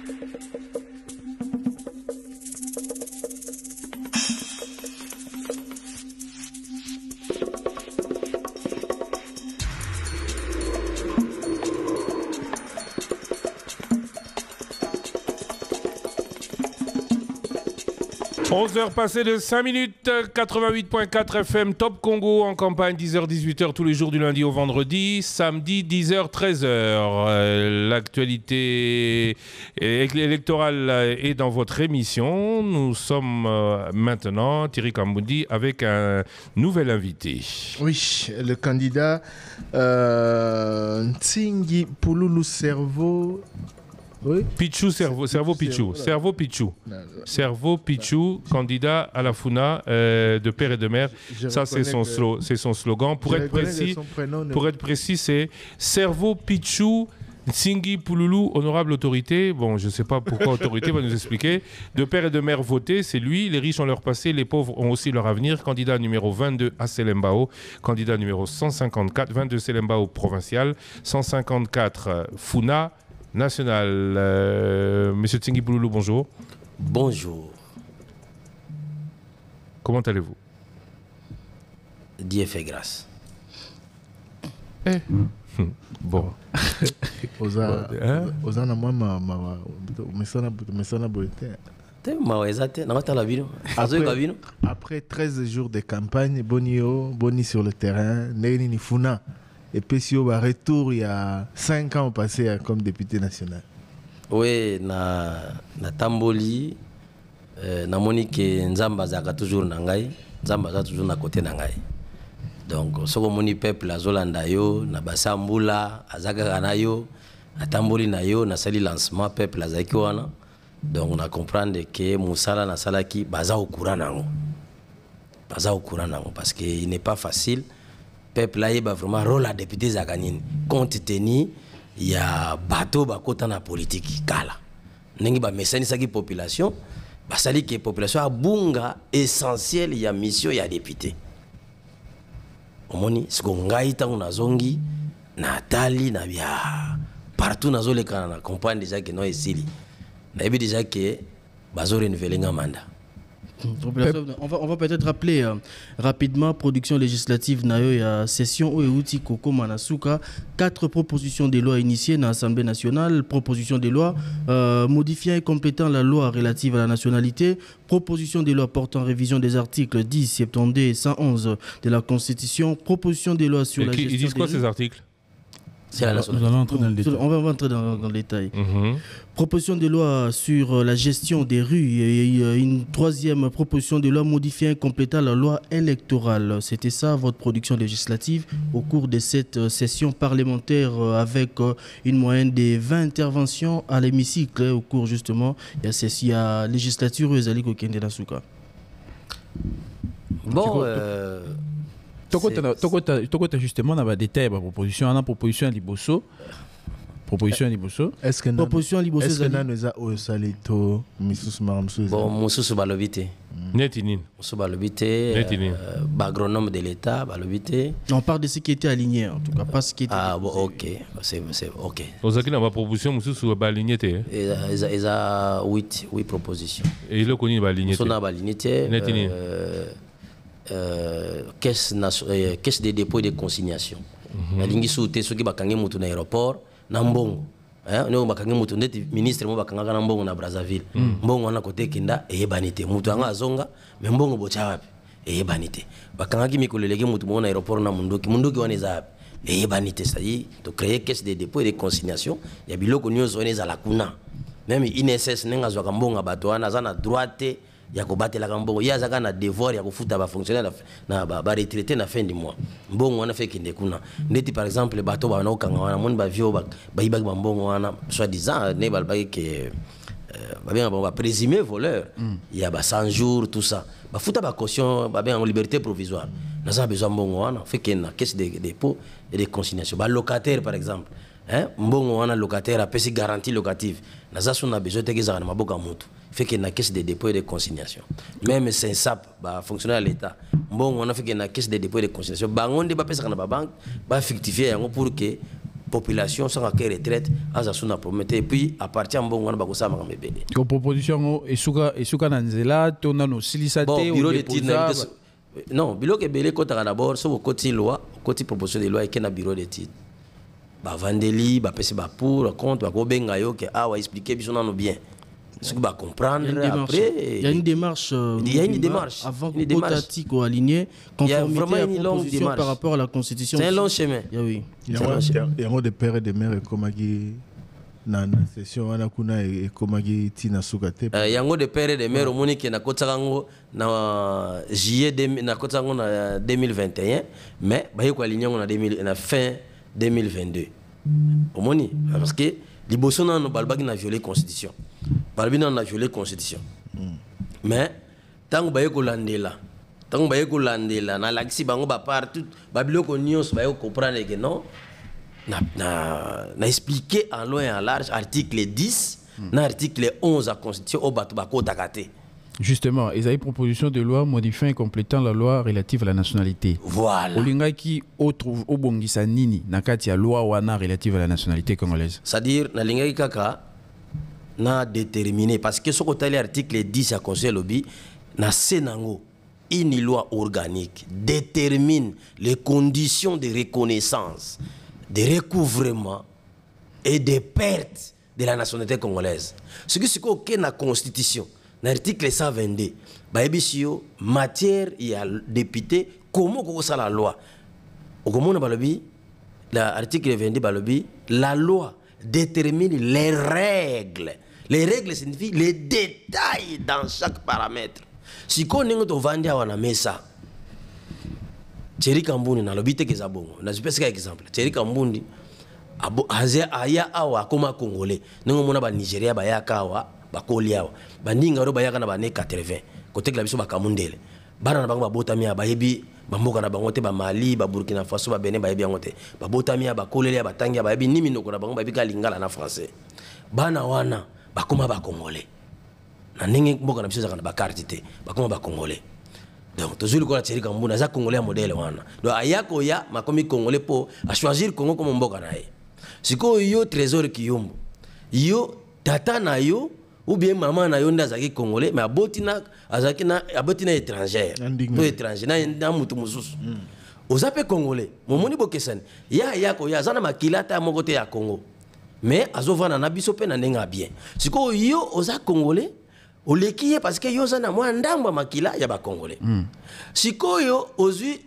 11h passées de 5 minutes, 88.4 FM, Top Congo en campagne, 10h-18h tous les jours du lundi au vendredi, samedi 10h-13h. L'actualité électorale est dans votre émission. Nous sommes maintenant, Thierry Kamboudi, avec un nouvel invité. Oui, le candidat Ntingi Pouloulou Cerveau. Oui. Pichou, cerveau Pichou. Cerveau Pichou. Cerveau Pichou, candidat à la FUNA de père et de mère. Ça, c'est son slogan. Pour être précis, c'est Cerveau Pichou, Ntingi Pouloulou, honorable autorité. Bon, je ne sais pas pourquoi autorité, va nous expliquer. De père et de mère voté, c'est lui. Les riches ont leur passé, les pauvres ont aussi leur avenir. Candidat numéro 22 à Selembao. Candidat numéro 154, 22 Selembao provincial, 154 FUNA. National. Monsieur Ntingi Pouloulou, bonjour. Bonjour. Comment allez-vous? Dieu fait grâce. Bon. Après 13 jours de campagne, Boni sur le terrain, Neni Funa. Et puis, si on va retour, il y a 5 ans passé comme député national. Oui, na Tamboli, na Monique Nzamba Zaka toujours Nangai, Nzamba Zaka toujours na côté Nangai. Donc, ce que moni peuple à Zolandayo, na Basambula, Azaka Ganayo, na Tamboli Nayo, na sali lancement peuple à Zakiwana. Donc, on a compris que Moussala na Salaki, Baza au courant nango. Baza au courant nango, parce qu'il n'est pas facile. Peuple là, il va vraiment rôle à député Zaganine. Compte tenu, il y a bateau bakota na politique kala. Nengi ba message sa population, ba sali que population a bunga essentiel, il y a mission, il y a député. Omoni ce qu'on ngai ta na zongi na tali na bia partout na zole kana na campagne déjà que no esili. Na ebi déjà que bazo renouveler ngamanda. On va peut-être rappeler rapidement production législative nayo session où outi Koko Manasuka 4 propositions de loi initiées dans l'Assemblée nationale, proposition de loi modifiant et complétant la loi relative à la nationalité, proposition de loi portant révision des articles 10, 72 et 111 de la Constitution, proposition de loi sur la gestion. Ils disent quoi ces articles? Nous allons entrer dans le détail. On va entrer dans le détail. Proposition de loi sur la gestion des rues et une troisième proposition de loi modifiant et complétant la loi électorale. C'était ça votre production législative au cours de cette session parlementaire avec une moyenne de 20 interventions à l'hémicycle au cours justement il y a législature Ezali Kokende Nasuka. Bon Toko justement dans détail proposition en proposition liboso. Est-ce que proposition liboso est-ce que nous avons salito Misusu Maramsu? Bon Misusu balobité. Netinin. Misusu balobité. Agronome de l'État balobité. On parle de ce qui était aligné en tout cas pas ce qui était. Ah bon OK, c'est OK. Aux acquis dans ma proposition Misusu baligné. Ils a 8 propositions. Et le connu baligné. Son baligné. Netinin. Caisse de dépôt et de consignation. La ligne sous ceux qui bakange mutu na aéroport na mbongo. Nous bakange mutu ndeti ministre mo bakanga na mbongo na Brazzaville. Mbongo na côté kinda ebanité. Mutu anga azonga mais mbongo bocha wapi? Ebanité. Bakanga ki mikolelege mutu mo na aéroport na mundoki waneza wapi? Ebanité, c'est-à-dire de créer caisse de dépôt et de consignation. Ya biloko nyozo oneza la kuna. Même INSS nenga zwa mbongo bato wana za na droite ya kobatela mbongo ya zaka na devoir ya kofuta ba fonctionnaire na ba retraité na fin du mois mbongo wana fait kinde kuna ndeti par exemple bato ba na okanga wana mon ba vio ba ibaki mbongo wana soit disant ne ba ke ba bien ba présumé voleur il y a ba 100 jours tout ça ba futa ba caution ba bien en liberté provisoire na ça besoin mbongo wana fait que na caisse de dépôt et de consignation ba locataire par exemple mbongo wana locataire a pesi garantie locative na ça on a besoin de que ça na maboka mutu fait que na caisse de dépôt et de consignation même c'est ça ba fonctionnaire à l'état mbongo wana fait que na caisse de dépôt et de consignation bangonde ba pesa na ba banque ba fictifier yango pour que population sans que retraite azasuna promete et puis à partir mbongo wana bakosa makamba ebele ko proposition esuka na nzela tona no silisate bon bureau d'étude non biloko ebele kotaka d'abord so okoti loi okoti proposition de loi eke na bureau d'étude bavandeli bapesi bapour contre bakobenga yo ke awa expliquer biso nano bien ce que va comprendre après il y a une démarche avant que Kotati aligné conformité à la proposition par rapport à la constitution. C'est un long chemin. Oui. Il y a des pères et des mères comme qui na session wana kuna et comme qui tina sukate. Il y a des pères et des mères au moni qui na kotango na juillet na kotango na 2021 mais ba yeko aligné on na fin 2022. Au moni parce que liboso na no balbaki na violer constitution. Balbaki na violer constitution. Mais tango ba yeko landela na laxi bango ba partout ba biloko nyos ba yeko comprendre que non na expliquer en long et en large article 10 na article 11 à constitution au bato bako takate. Justement, ils avaient une proposition de loi modifiant et complétant la loi relative à la nationalité. Voilà. Olinga qui trouve au bongisa nini na kati ya loi wana relative à la nationalité congolaise. C'est-à-dire na linga kaka na déterminé parce que ce côté l'article 10 à conseil lobby na senango une loi organique détermine les conditions de reconnaissance, de recouvrement et de perte de la nationalité congolaise. Ce qui c'est que na constitution l'article 122, baebisio matière il y a député comment qu'on ça la loi. Au comment balobi l'article 22 balobi la loi détermine les règles. Les règles signifient les détails dans chaque paramètre. Si on est au vendre wana mesa Thierry Kambundi na lobite kezabongo na espèce exemple Thierry Kambundi aya awa koma congolais ningo mona ba Nigeria ba yakawa bakoli awa bandinga ro bayaka na ba ne 80 côté que la biso ba kamundele bana na bango ba botami ba yebi ba mboka na bango te ba Mali ba Burkina Faso ba Benin ba yebi yango te ba botami ba kolele ba tangi ba yebi ni minoko na bango ba bika lingala na français bana wana bakoma ba congolais na ningi mboka na biso za kana ba carte te bakoma ba congolais. Donc toujours ko la Thierry Kambundi za congolais modèle wana donc ayako ya makomi congolais po a choisir Congo comme mboka na ye siko yo trésor kiyombo yo tata na yo ou bien maman na yo ndazaki congolais mais abotina étranger to étranger na mutu mususu ozape congolais momoni bokesani ya yako ya zana makilata moko te ya Congo mais azovana na biso pe na ndenga bien siko yo oza congolais olekiye parce que yo zana mwa ndamba makila ya ba congolais siko yo ozui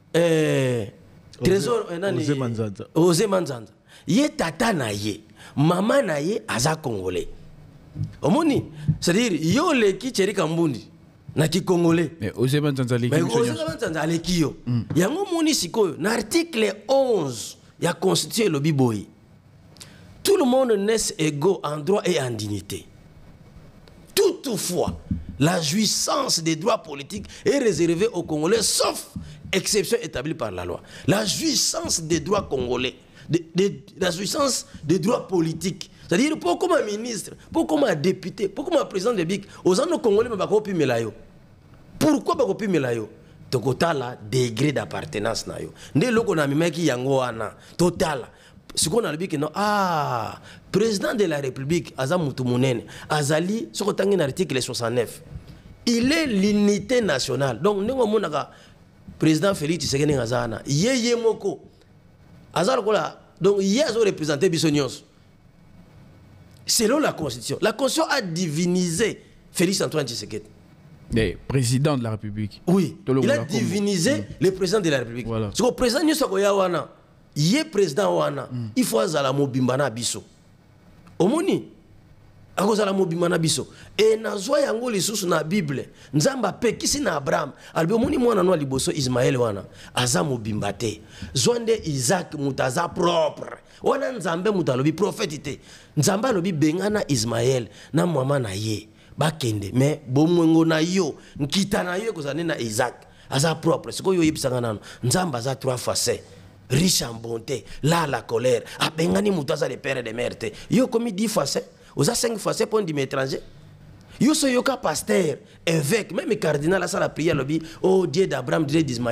trésor nani Ose Manzanza ye tata na ye mama na ye aza congolais omoni c'est-à-dire yo leki Thierry Kambundi na ki congolais mais Ose Manzanza leki yo yango moni sikoyo na article 11 ya constitution lobi boy tout le monde naît égaux en droit et en dignité. Toutefois, la jouissance des droits politiques est réservée aux Congolais, sauf exception établie par la loi. La jouissance des droits congolais, la jouissance des droits politiques, c'est-à-dire pour comme un ministre, pour comme un député, pour comme un président de BIC, aux gens congolais, pourquoi pas melayo? Tokotala degré d'appartenance na yo. Ndé loko na mimeki yango wana total. Ce qu'on a dit que non, président de la République, Azamoutoumounene, Azali, ce qu'on a dit dans l'article 69, il est l'unité nationale. Donc, nous avons président Félix Tshisekedi Azana, Yeye Moko, Azalokola, donc hier, ils ont représenté Bissonios. Selon la Constitution. La Constitution a divinisé Félix Antoine Tshisekedi. Le président de la République. Oui, il a divinisé le président de la République. Voilà. Ce que le président Nyosakoyawana, Yé président wana il faut azala mobimbana biso omoni akozala mobimbana biso et nazwa yango lisusu na Bible nzamba pe kisi na Abraham albi omoni mwana no liboso Ismaël wana aza mobimba te zwande Isaac mutaza propre wana nzambe mutalobi prophète nzamba lobi bengana Ismaël na mama na ye bakende mais bomwengo na yo nkita na yo kozana na Isaac aza propre siko yo yebisanga nano nzamba za 3 fois riche en bonté, là la colère. Ah, bengani moutaza les pères et les mères. Yo comme 10 fois, vous avez 5 fois pour dire étranger. Yo so yoka pasteur, évêque, même cardinal, ça la prière, lobby, oh Dieu d'Abraham, Dieu d'Ismaël.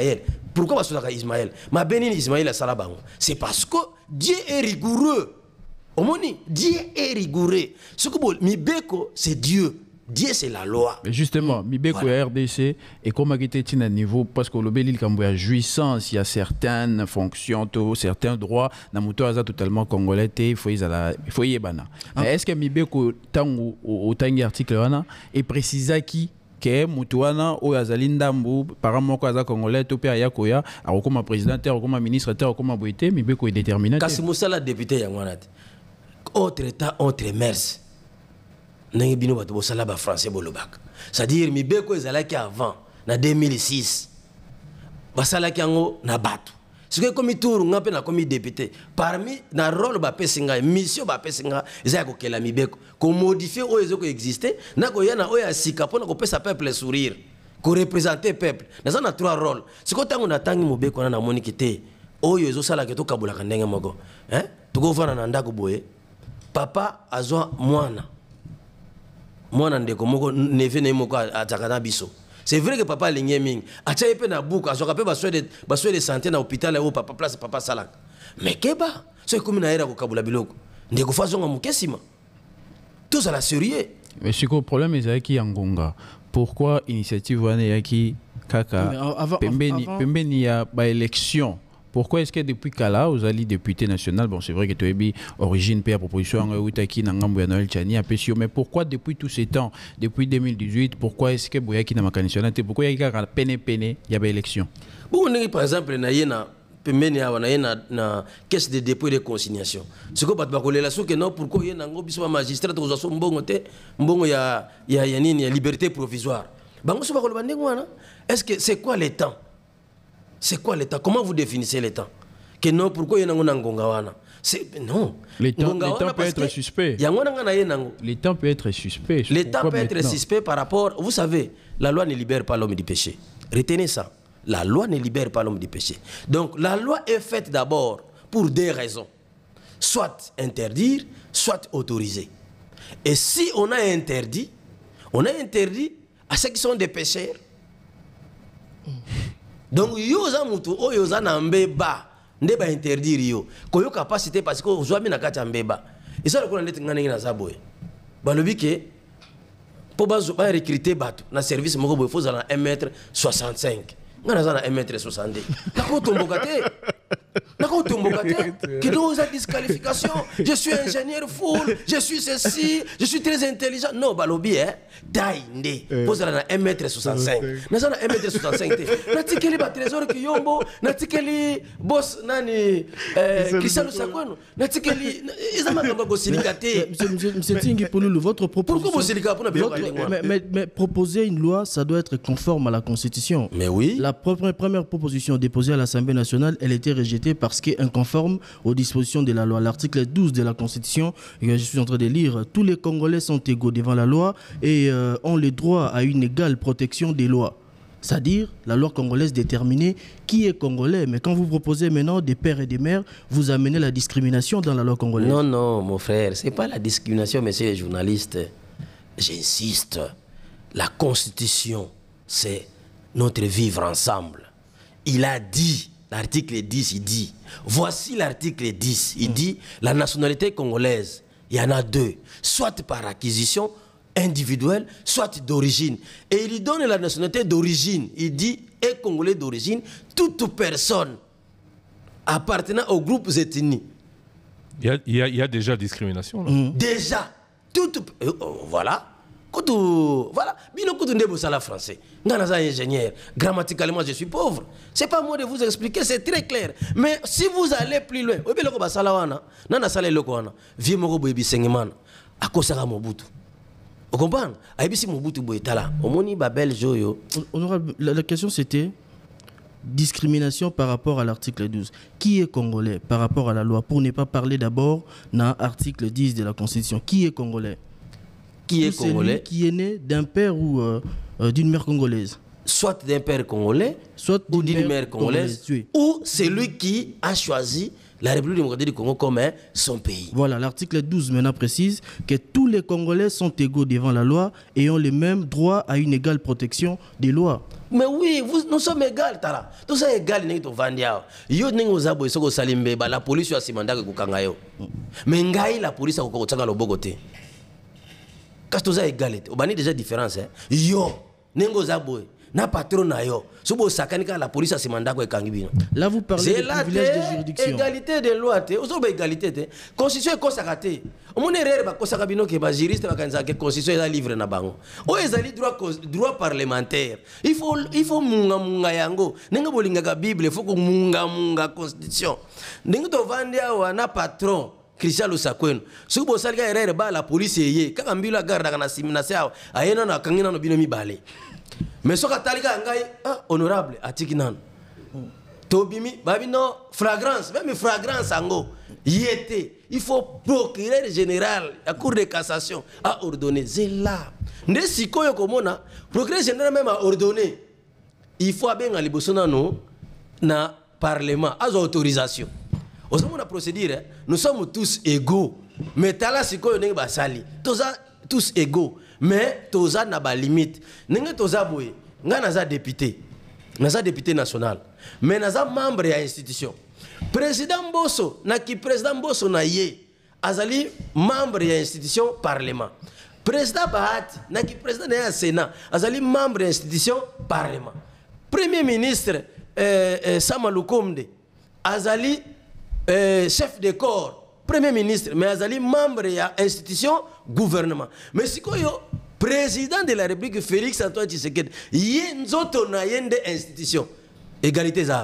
Pourquoi basolaka Ismaël? Ma bénine Ismaël à Salabango. C'est parce que Dieu est rigoureux. Omoni, Dieu est rigoureux. Ce que Mibeko, c'est Dieu. Dieu, c'est la loi. Mais justement, Mibeko voilà. RDC, et comme il était à un niveau, parce que le Bélil, quand il y a jouissance, il y a certaines fonctions, certains droits, dans le temps, totalement congolais, il faut y bana. Mais est-ce que Mibeko, au tangi article, est précisé qui que mutuana o yazali ndambu par moko aza congolais to pe ayakoya akoma président te akoma ministre te akoma boité Mibeko est déterminé kasi musala député yangwana te autre temps autre mers nangi bino bato bosala ba français bolobaka c'est-à-dire Mibeko ezalaki avant na 2006 basalaki yango na bato ce que comme tour ngape na comme député parmi na rôle ba pesinga mission ba pesinga ezaya ko kela Mibeko ko modifier o ezoko exister na ko yana o ya sika pona ko pesa peuple sourire ko représenter peuple na ça na trois rôles ce que tango na tangi Mobeko na moniki te o yezo sala ke to kabula kandenge moko to ko fana na ndako boye papa azwa mwana ndeko moko neve na moko atakana biso. C'est vrai que papa lingé ming a tchaye pe na bouka so kapé ba soin de santé na hôpital où papa place papa salak mais keba so comme na era ko kabula biloko ndeko façon mukesima tout ça la sérieux mais c'est quoi le problème est qui Ngonga pourquoi initiative wana yaki kaka pembeni ya ba élection. Pourquoi est-ce que depuis Kala, vous allez député national, bon c'est vrai que tu as origine père proposition mais pourquoi depuis tous ces temps, depuis 2018, pourquoi est-ce que Boyaki n'a pas nationalité, pourquoi il y a peine il y a élection? Bon, par exemple, na caisse de dépôt et de consignation. Ce que bakolela la souke non pourquoi il y a un biso magistrat aux asso mbongo te mbongo ya nini ya liberté provisoire. Bango so bakolo bandingo wana. Est-ce que c'est quoi le temps? C'est quoi l'état? Comment vous définissez l'état? Que non, pourquoi il y a un Ngongawana? Non. L'état peut être suspect. L'état peut être suspect. L'état peut être suspect par rapport. Vous savez, la loi ne libère pas l'homme du péché. Retenez ça. La loi ne libère pas l'homme du péché. Donc la loi est faite d'abord pour des raisons. Soit interdire, soit autoriser. Et si on a interdit à ceux qui sont des pécheurs. Donc yoza mutu o yoza na mbeba ndeba interdire yo ko yo capacité parce que ozwami na kati mbeba isa lokona ndeti ngana ngina zaboye balobi ke po bazo ba recruter bato na service moko boye faut na 1m65 ngana za na 1m62 nako tomboka te que donc la disqualification je suis ingénieur full je suis ceci je suis très intelligent non balobi taille ndé faut na 1m65 na za na 1m65 te natikeli ba trésor ki yombo natikeli boss nani Cristiano Sakwano natikeli ezama ngamba ko silikate monsieur Tingi Pouloulou votre proposition pourquoi silika pour na mais proposer une loi ça doit être conforme à la constitution. Mais oui, la première proposition déposée à l'Assemblée nationale elle était rejetée parce qu'elle est inconforme aux dispositions de la loi. L'article 12 de la Constitution, je suis en train de lire, tous les Congolais sont égaux devant la loi et ont le droit à une égale protection des lois. C'est-à-dire, la loi congolaise déterminée qui est congolais. Mais quand vous proposez maintenant des pères et des mères, vous amenez la discrimination dans la loi congolaise. Non, non, mon frère, ce n'est pas la discrimination, messieurs les journalistes. J'insiste, la Constitution, c'est notre vivre ensemble. Il a dit, l'article 10, il dit, voici l'article 10, il dit, la nationalité congolaise, il y en a deux, soit par acquisition individuelle, soit d'origine. Et il donne la nationalité d'origine, il dit, est congolais d'origine, toute personne appartenant aux groupes ethniques. Il y a déjà discrimination là. Déjà, voilà. Voilà, bino kutu ndebo sala français. Ngana za ingénieur, grammaticalement je suis pauvre. C'est pas moi de vous expliquer, c'est très clair. Mais si vous allez plus loin, obi loko basala wana, nana sala loko wana, vie moko boyebi sengimana, akosaka Mobutu. Vous comprenez? Aibisi Mobutu boyetala. Omoni ba belge yo. Honorable, la question c'était discrimination par rapport à l'article 12. Qui est congolais par rapport à la loi? Pour ne pas parler d'abord dans l'article 10 de la Constitution. Qui est congolais? Qui est congolais? Qui est né d'un père ou d'une mère congolaise? Soit d'un père congolais, soit d'une mère congolaise, ou celui qui a choisi la République démocratique du Congo comme son pays. Voilà, l'article 12 maintenant précise que tous les Congolais sont égaux devant la loi et ont les mêmes droits à une égale protection des lois. Mais oui, nous sommes égaux, Tala. Tout ça est égal, nous sommes vendus. Yo n'engo zabo isoko salimbe, la police a simanda que kukangayo. Mais ngai la police a kukotsanga lo bogote. Quand tout ça est égal, on a déjà différence. Yo n'engo zabo na patron na yo. Subo sakanika la police a simanda que kangibino. Là vous parlez de privilège de juridiction. Égalité de loi, te. Oso égalité te. Constitution est consacrée. On est erreur ba kosakabino ke ba juriste ba kanza que constitution est livre na bango. O ezali droit parlementaire. Il faut munga yango. Nenga bolinga ka Bible, il faut ko munga constitution. Nenga to vandia wana patron Christian Lusakweno. Subo salga erreur ba la police yé. Kaka mbila garda kana simina sao. Ayena na kangina no bino mibale. Mais ce que honorable atikinan tobimi babino flagrance même flagrance ango yété il faut procureur général la cour de cassation a ordonné c'est là ndé sikoyo komona procureur général même a ordonné il faut abenga libosona no na parlement as autorisation osamo na procédure nous sommes tous égaux mais tala sikoyo ndenge basali tous égaux mais toza na ba limite ninge toza boye nga naza député national mais naza membre ya institution président Bosso na ye azali membre ya institution parlement président Bahati na ki président ya Sénat azali membre ya institution parlement premier ministre Sama Lukonde azali chef de corps premier ministre mais azali membre ya institution gouvernement mais sikoyo président de la République Félix Antoine Tshisekedi yé nzoto na yende institution égalité za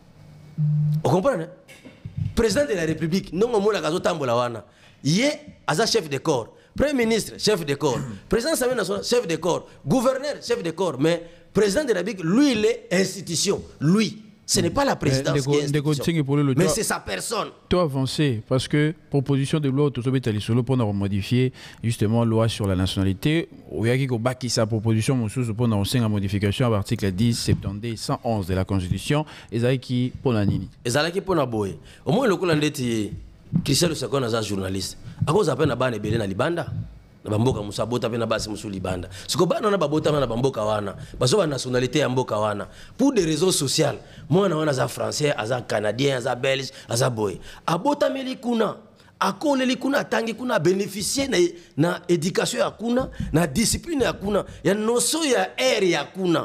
vous comprenez président de la République non mona kazo tambola wana yé aza chef de corps premier ministre chef de corps président Assemblée nationale chef de corps gouverneur chef de corps mais président de la République lui il est institution lui. Ce n'est pas la présidence qui est institution, mais c'est sa personne. Toi avancé, parce que proposition de loi pour modifier justement la loi sur la nationalité, il y a sa proposition pour la modification à l'article 10, 72 et 111 de la Constitution, et ça qui pour la nini. Et ça qui pour la boye. Au moins le coup l'endeti Christian Lusakweno est un journaliste. À cause d'appel na bane belé na libanda. Na bamboka musabota pe na basi musu libanda. Siko bana na babota na bamboka wana. Baso ba nationalité ya mboka wana. Pour des raisons sociales. Moi na wana za français, aza canadien, aza belge, aza boy. Abota meli kuna. Akole li kuna tangi kuna bénéficier na éducation ya kuna, na discipline ya kuna, ya noso ya air ya kuna.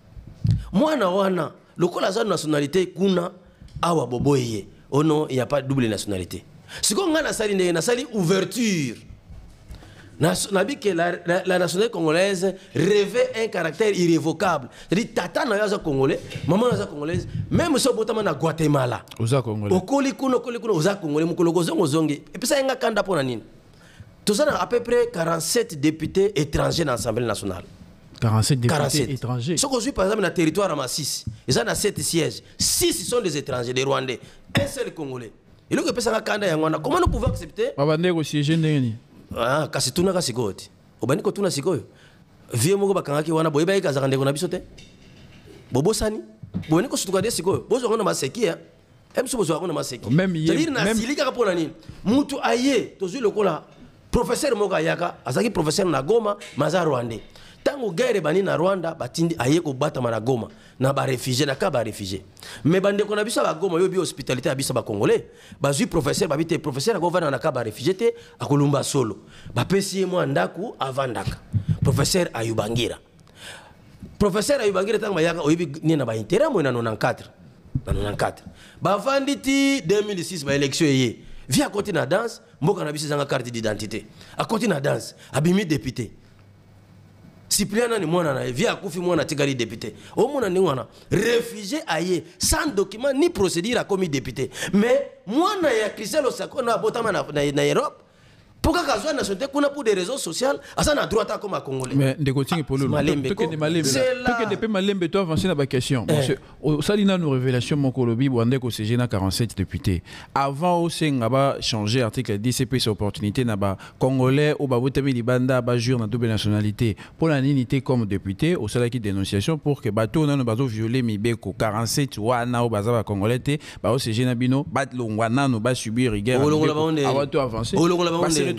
Moi na wana, lokola za nationalité kuna awa boboye. Oh non, il n'y a pas de double nationalité. Siko nga na sali ouverture. Nabi que la nationalité congolaise revêt un caractère irrévocable. C'est-à-dire, tata na yaza congolais, maman na yaza congolaise, même si on na Guatemala. Oza congolais. Okoli kuno oza congolais, mukolo zongi. Et puis ça nga kanda pona nini. Tout ça à peu près 47 députés étrangers dans l'Assemblée nationale. 47 députés étrangers. Ce qu'on suit par exemple dans le territoire à 6, ils ont 7 sièges. 6 sont des étrangers, des Rwandais. Un seul Congolais. Et donc, comment nous pouvons accepter? Ah, kasi tuna kasi goti. Obani ko tuna sikoyo. Vie moko bakangaki wana boyeba ikaza kande kona bisote. Bobo sani. Boni ko sutuka de sikoyo. Bozo ngona maseki ya. Emso bozo ngona maseki. Même na silika ka pona nini. Mutu aye tozu lokola professeur moka yaka azaki professeur na Goma maza Rwandais. Tango guerre bani na Rwanda batindi aye ko bata na Goma na ba réfugié na ka ba réfugié. Mais bande ko na biso ba Goma yo bi hospitalité ya biso ba congolais. Ba zui professeur ba bité professeur ko vana na ka ba réfugié te akolumba solo. Ba pesi mo ndaku avandaka. Professeur Ayubangira. Professeur Ayubangira tango yaka oyibi ni na ba intérêt mo na 94. Na 94. Ba vanditi 2006 ba élection yé. Via côté na danse, mboka na biso zanga carte d'identité. À côté na danse, abimi député. Cyprien ni mwana na via kufi mwana tigali député. Au mwana ni mwana réfugié aye sans document ni procédure a commis député. Mais mwana ya Christian Lusakweno abotama na Europe. Pourquoi kazwa nationalité kuna pour des raisons sociales, asa na droit comme à Congolais. Mais de continuer pour le malembe toi avancer na ba question. Au salina nos révélations mon kolobi bwande ko CG na 47 députés. Avant au sengaba changer article 10 CP sur opportunité na ba Congolais au ba botami libanda ba jure na double nationalité. Pour la nité comme député au salaki dénonciation pour que bateau na bazo violer mibeko 47 wana au bazaba Congolais te ba au CG na bino bat longwana no ba subir guerre. Avant toi avancer.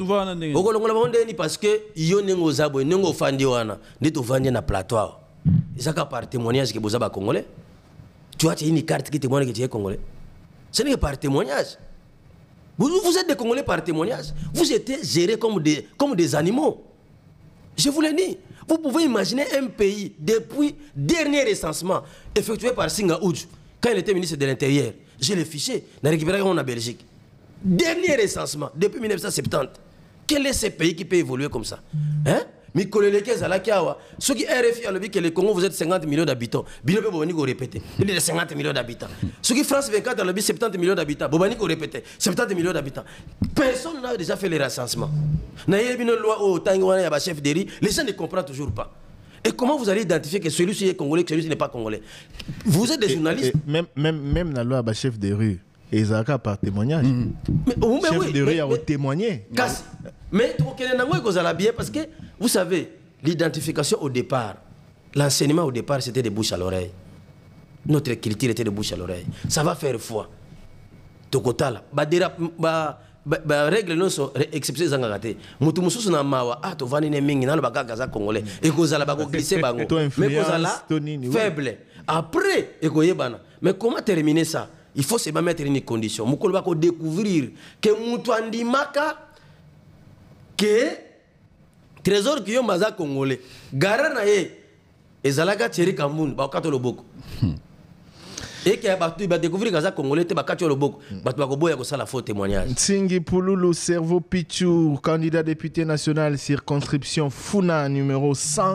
Okolongola baonde ni parce que yo nengo zabo nengo fandi wana ndito vanje na plateau. ça par témoignage que vous avez congolais. Tu as une carte qui témoigne que tu es congolais. Ce n'est pas par témoignage. Vous êtes des Congolais par témoignage. Vous êtes gérés comme des animaux. Je vous le dis. Vous pouvez imaginer un pays, depuis le dernier recensement effectué par Singa Oudjou, quand il était ministre de l'Intérieur, j'ai le fichier, on a récupéré en Belgique. Dernier recensement, depuis 1970. Quel est ce pays qui peut évoluer comme ça? Hein? Mais ceux qui RFI a dit que le Congo, vous êtes 50 millions d'habitants. Bilo peut venir répéter. Il est 50 millions d'habitants. Ceux qui France 24 a dit 70 millions d'habitants. Bobani ko répéter. 70 millions d'habitants. Personne n'a déjà fait le recensement. N'a y a une loi au Tangwana ya chef de riz. Les gens ne comprennent toujours pas. Et comment vous allez identifier que celui-ci est congolais, que celui-ci n'est pas congolais? Vous êtes des journalistes. Même la loi à chef de rue. Et ça par témoignage. Chef de rue a témoigné. Mais vous allez bien parce que vous savez, l'identification au départ, l'enseignement au départ, c'était de bouche à l'oreille. Notre culture était de bouche à l'oreille. Ça va faire foi. Tokotala. Règle non so exception zangagate. Mutu mususu na mawa to vani ne mingi na baka kaza congolais. Et kozala bako glisser bango. Mais kozala faible. Après ekoyebana. Mais comment terminer ça? Il faut se mettre une condition. Mukolo bako découvrir que mutu andimaka que trésor qui est maza congolais garana ye ezalaka tsheri kamune ba kato loboko et que batu ba découvrir kaza congolais te ba kato loboko batu ba koboya ko sala faux témoignage. Nsingi Pululu Cerveau Pichou, candidat député national circonscription Funa numéro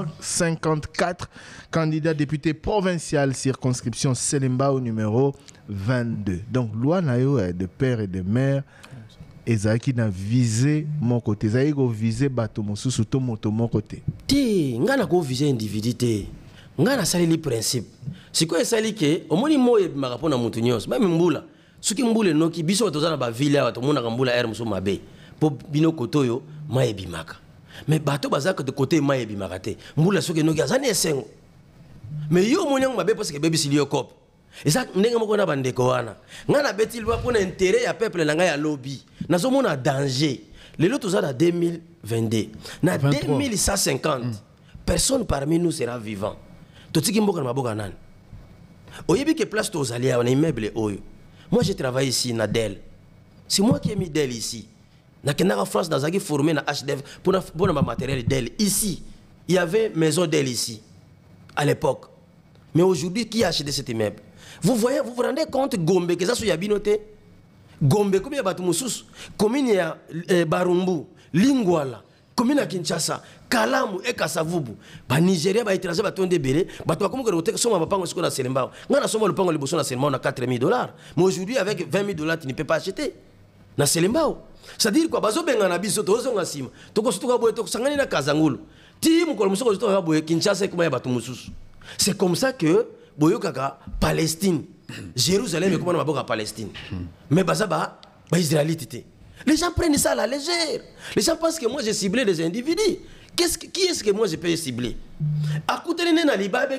154, candidat député provincial circonscription Selembao numéro 22. Donc loi nayo de père et de mère. Ezaki na visé mon côté, ezaki go visé bato mosusu to moto mon côté. Ti ngana ko visé individu te. Ngana sali li principe. Siko esali ke omoni moye bimaka pona mutu nyos, même mbula. Suki mbule noki biso tozana ba ville awa to mona mbula air musu mabe. Po bino kotoyo maye bimaka. Mais bato bazaka de côté maye bimaka te. Mbula suki noki azani esengo. Mais yo monyang mabe parce que baby silio cop. Et ça, nous avons un bandeko wana. Nous avons bâti loi pour l'intérêt à peuple na lobby. Nous avons un danger. Les lots en 2022. Na 2150. Personne parmi nous sera vivant. Tout ce qui mboka na boka nan. Oyebi que place aux alliés on immeuble oyo. Moi j'ai travaillé ici na Dell. C'est moi qui ai mis Dell ici. Na Kenara France dans Zagi formé na HDF pour na matériel Dell ici. Il y avait maison Dell ici à l'époque. Mais aujourd'hui qui a acheté cet immeuble? Vous voyez, vous vous rendez compte, Gombe, que ça soit Yabinote, Gombe, comme il y a Batumusus, comme il y a Barumbu, Lingwala, comme il y a Kinshasa, Kalamu et Kasavubu, ba Nigeria, ba étranger, ba Tonde Bélé, ba toi comme que le somme va pas en à Selembao. On a somme le pango le bosson à Selembao, on a 4 000 $. Mais aujourd'hui, avec 20 000 $, tu ne peux pas acheter. Na Selembao. C'est-à-dire quoi? Bazo Bengana Biso, Tozo Nassima, Toko Stukaboy, Toko Sangani na Kazangulu, Tim, Kolmuso, Kinshasa, comme il y a Batumusus. C'est comme ça que Boyokaka, Palestine, Jérusalem et comment on va Palestine. Mais Bazaba, Israélite. Les gens prennent ça à la légère. Les gens pensent que moi j'ai ciblé des individus. Qui est-ce que moi je peux cibler? À côté de Nena Libabe,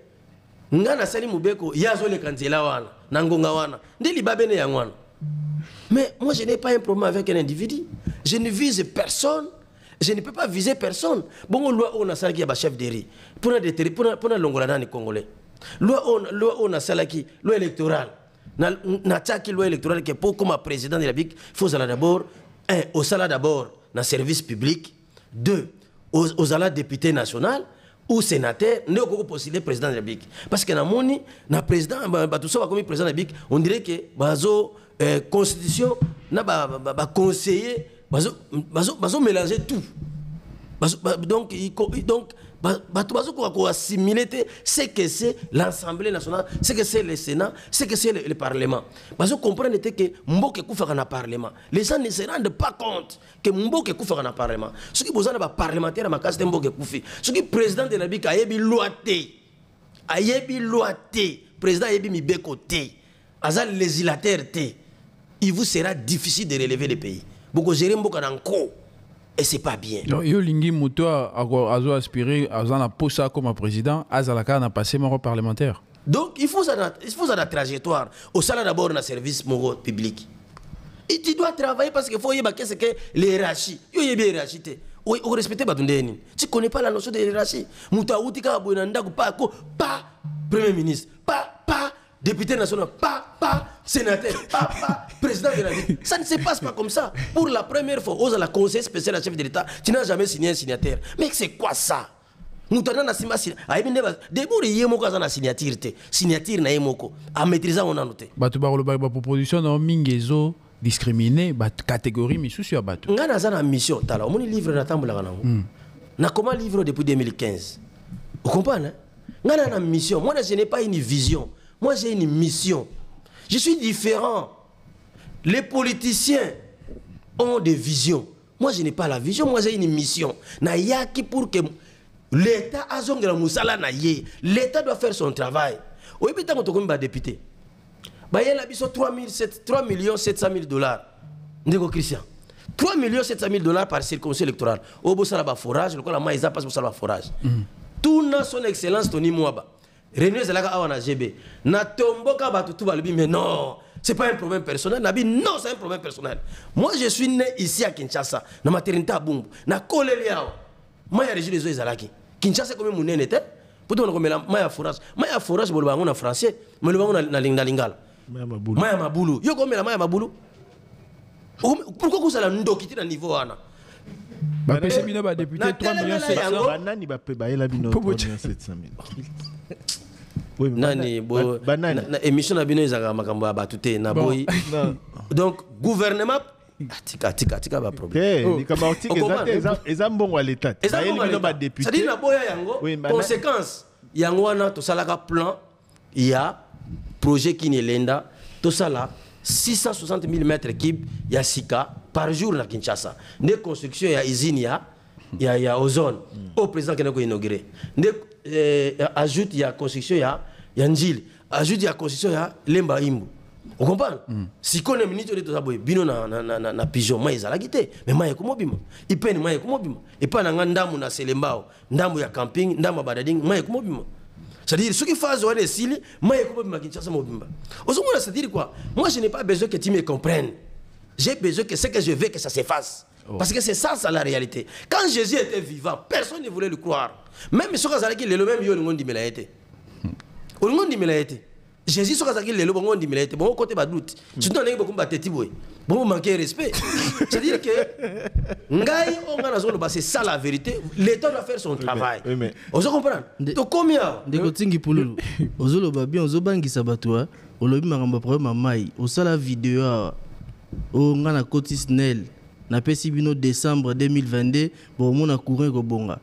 Ngana Sali Moubeko, Yazo le Kantela wana, Nangonga wana, Ndi Libabe ne Yangwana. Mais moi je n'ai pas un problème avec un individu. Je ne vise personne. Je ne peux pas viser personne. Bon, loi on a ça qui est chef de riz. Pour la Longolana ni Congolais. Loi on a ça qui loi électorale. Na tchaki loi électorale qui pour comme président de la République, il faut d'abord au salaire d'abord dans service public, 2 aux salaires député national ou sénateur, ne pas postuler président de la République. Parce que na moni na président tout ça comme président de la République, on dirait que bazo constitution na ba conseiller bazo mélanger tout. Donc assimiler ce que c'est l'Assemblée nationale, ce que c'est le Sénat, ce que c'est le Parlement. Parce que comprendre que Mboke Koufara na Parlement. Les gens ne se rendent pas compte que Mboke Koufara na Parlement. Ce qui besoin de parlementaire à ma case de Mboke Koufi. Ce qui président de la République a yebi loité. Président a yebi mi bécoté. Azal législateur té. Il vous sera difficile de relever le pays. Beaucoup gérer Mboka Nanko. Et c'est pas bien. Yo lingi muto azo aspirer azana posa comme président, azalaka na passé mon parlementaire. Donc il faut ça la trajectoire. Au salaire d'abord dans service moro public. Et tu dois travailler parce qu'il faut y qu'est-ce que les hiérarchies. Yo y hiérarchie. Oui, on respecte Batundeni. Tu connais pas la notion de hiérarchie. Moutaoutika Abouinanda, pas Premier ministre, pas député national, pas sénateur, pas président de la ville. Ça ne se passe pas comme ça. Pour la première fois, aux la conseil spécial à chef de l'État, tu n'as jamais signé un signataire. Mais c'est quoi ça? Nous t'en avons signé. D'abord, il y a une signature na yemoko. À maîtriser, on a noté. La proposition de Mingezo discriminer la catégorie misusu ya bato. Nga naza na mission tala omoni livre na tambola nango. Na comment livre depuis 2015. Vous comprenez? Nga na mission. Moi je n'ai pas une vision. Moi j'ai une mission. Je suis différent. Les politiciens ont des visions. Moi je n'ai pas la vision, moi j'ai une mission. Na yaki pour que l'État a zonge la musala na ye. L'État doit faire son travail. Oyebi tango to komba député. Bah, il y a 3 700 000 $. Ndeko Christian. 3 700 000 $ par circonscription électorale. Au bout de forage, le la maïsa passe pour le forage. Tout n'a son excellence Tony Mwaba. René Zelaga Awana GB. Na tomboka batu tout balbi, mais non, c'est pas un problème personnel. Nabi, non, c'est un problème personnel. Moi, je suis né ici à Kinshasa, na maternité à Bumbu, na Koleliao. Moi, il y a régi les eaux Zalaki. Kinshasa, comme mon nez était. Pourtant, on a Maya forage. Maya forage, je vais en français, mais le bango na lingala. Maya Mabulu. Yo comme la Maya Mabulu. Pourquoi vous allez nous quitter dans niveau ana? Bah PC bino ba député 3 700 banani ba pe ba ela bino 3 700 000. Nani bo na émission na bino ezaka makambo ya batuté na boy. Donc gouvernement tika ba problème. Ni kama tika ezambongo à l'état. Ba ela bino ba député. C'est-à-dire na boya yango conséquence yango wana to salaka plan il y a projet qui n'est l'enda, tout ça là, 660 000 mètres cubes, il y a Sika par jour à Kinshasa. Des constructions, il y a usine, il y a ozone. Au président qui a inauguré. Ajoute, il y a construction, il y a Njil. Ajoute, il y a construction, il y a Lemba Imbu. Vous comprenez? Si on est ministre de tout ça, bino na pigeon, moi ils ont la guité. Mais moi comment bima? Il peine moi comment bima? Et pas na ndamu na selembao, ndamu ya camping, ndamu badading, moi comment bima? C'est-à-dire, ceux qui font des cils, moi, c'est-à-dire quoi? Moi, je n'ai pas besoin que tu me comprennes. J'ai besoin que ce que je veux, que ça s'efface. Parce que c'est ça la réalité. Quand Jésus était vivant, personne ne voulait le croire. Même ceux qui le même yo le dit mais été. On dit mais été. Jésus ceux qui le bon dit mais été. Bon côté ba doute. Tu donnes beaucoup bateti boy. Bon manquer respect. C'est-à-dire que ngai on a zone c'est ça la vérité. L'État doit faire son travail. On se comprend. To combien de kotingi pululu. Ozolo ba bien ozobangi sabatwa. Olobi makamba problème mai. Osala vidéo o ngana koti snel. Na pesi bino décembre 2022 bon mona courir ko bonga.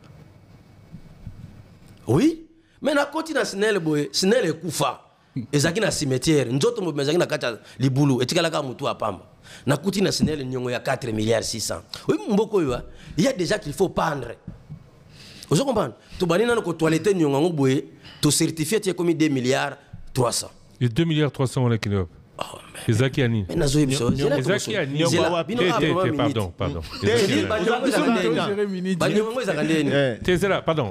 Oui, mais na koti na snel boy, snel e kufa. Ezaki na cimetière, nzoto mo mezaki na kata libulu, etikala ka mutu apamba. Na kuti na snel nyongo ya 4 milliards 600. Oui, mboko yo, il y a déjà qu'il faut pendre. Vous comprenez? To banina ko toilette nyongo boy, to certifié tie comme 2 milliards 300. Et 2 milliards 300 on est qui là. Ezaki Ani. Mais nazo yebso. Ezaki Ani. Pardon. Zela, pardon.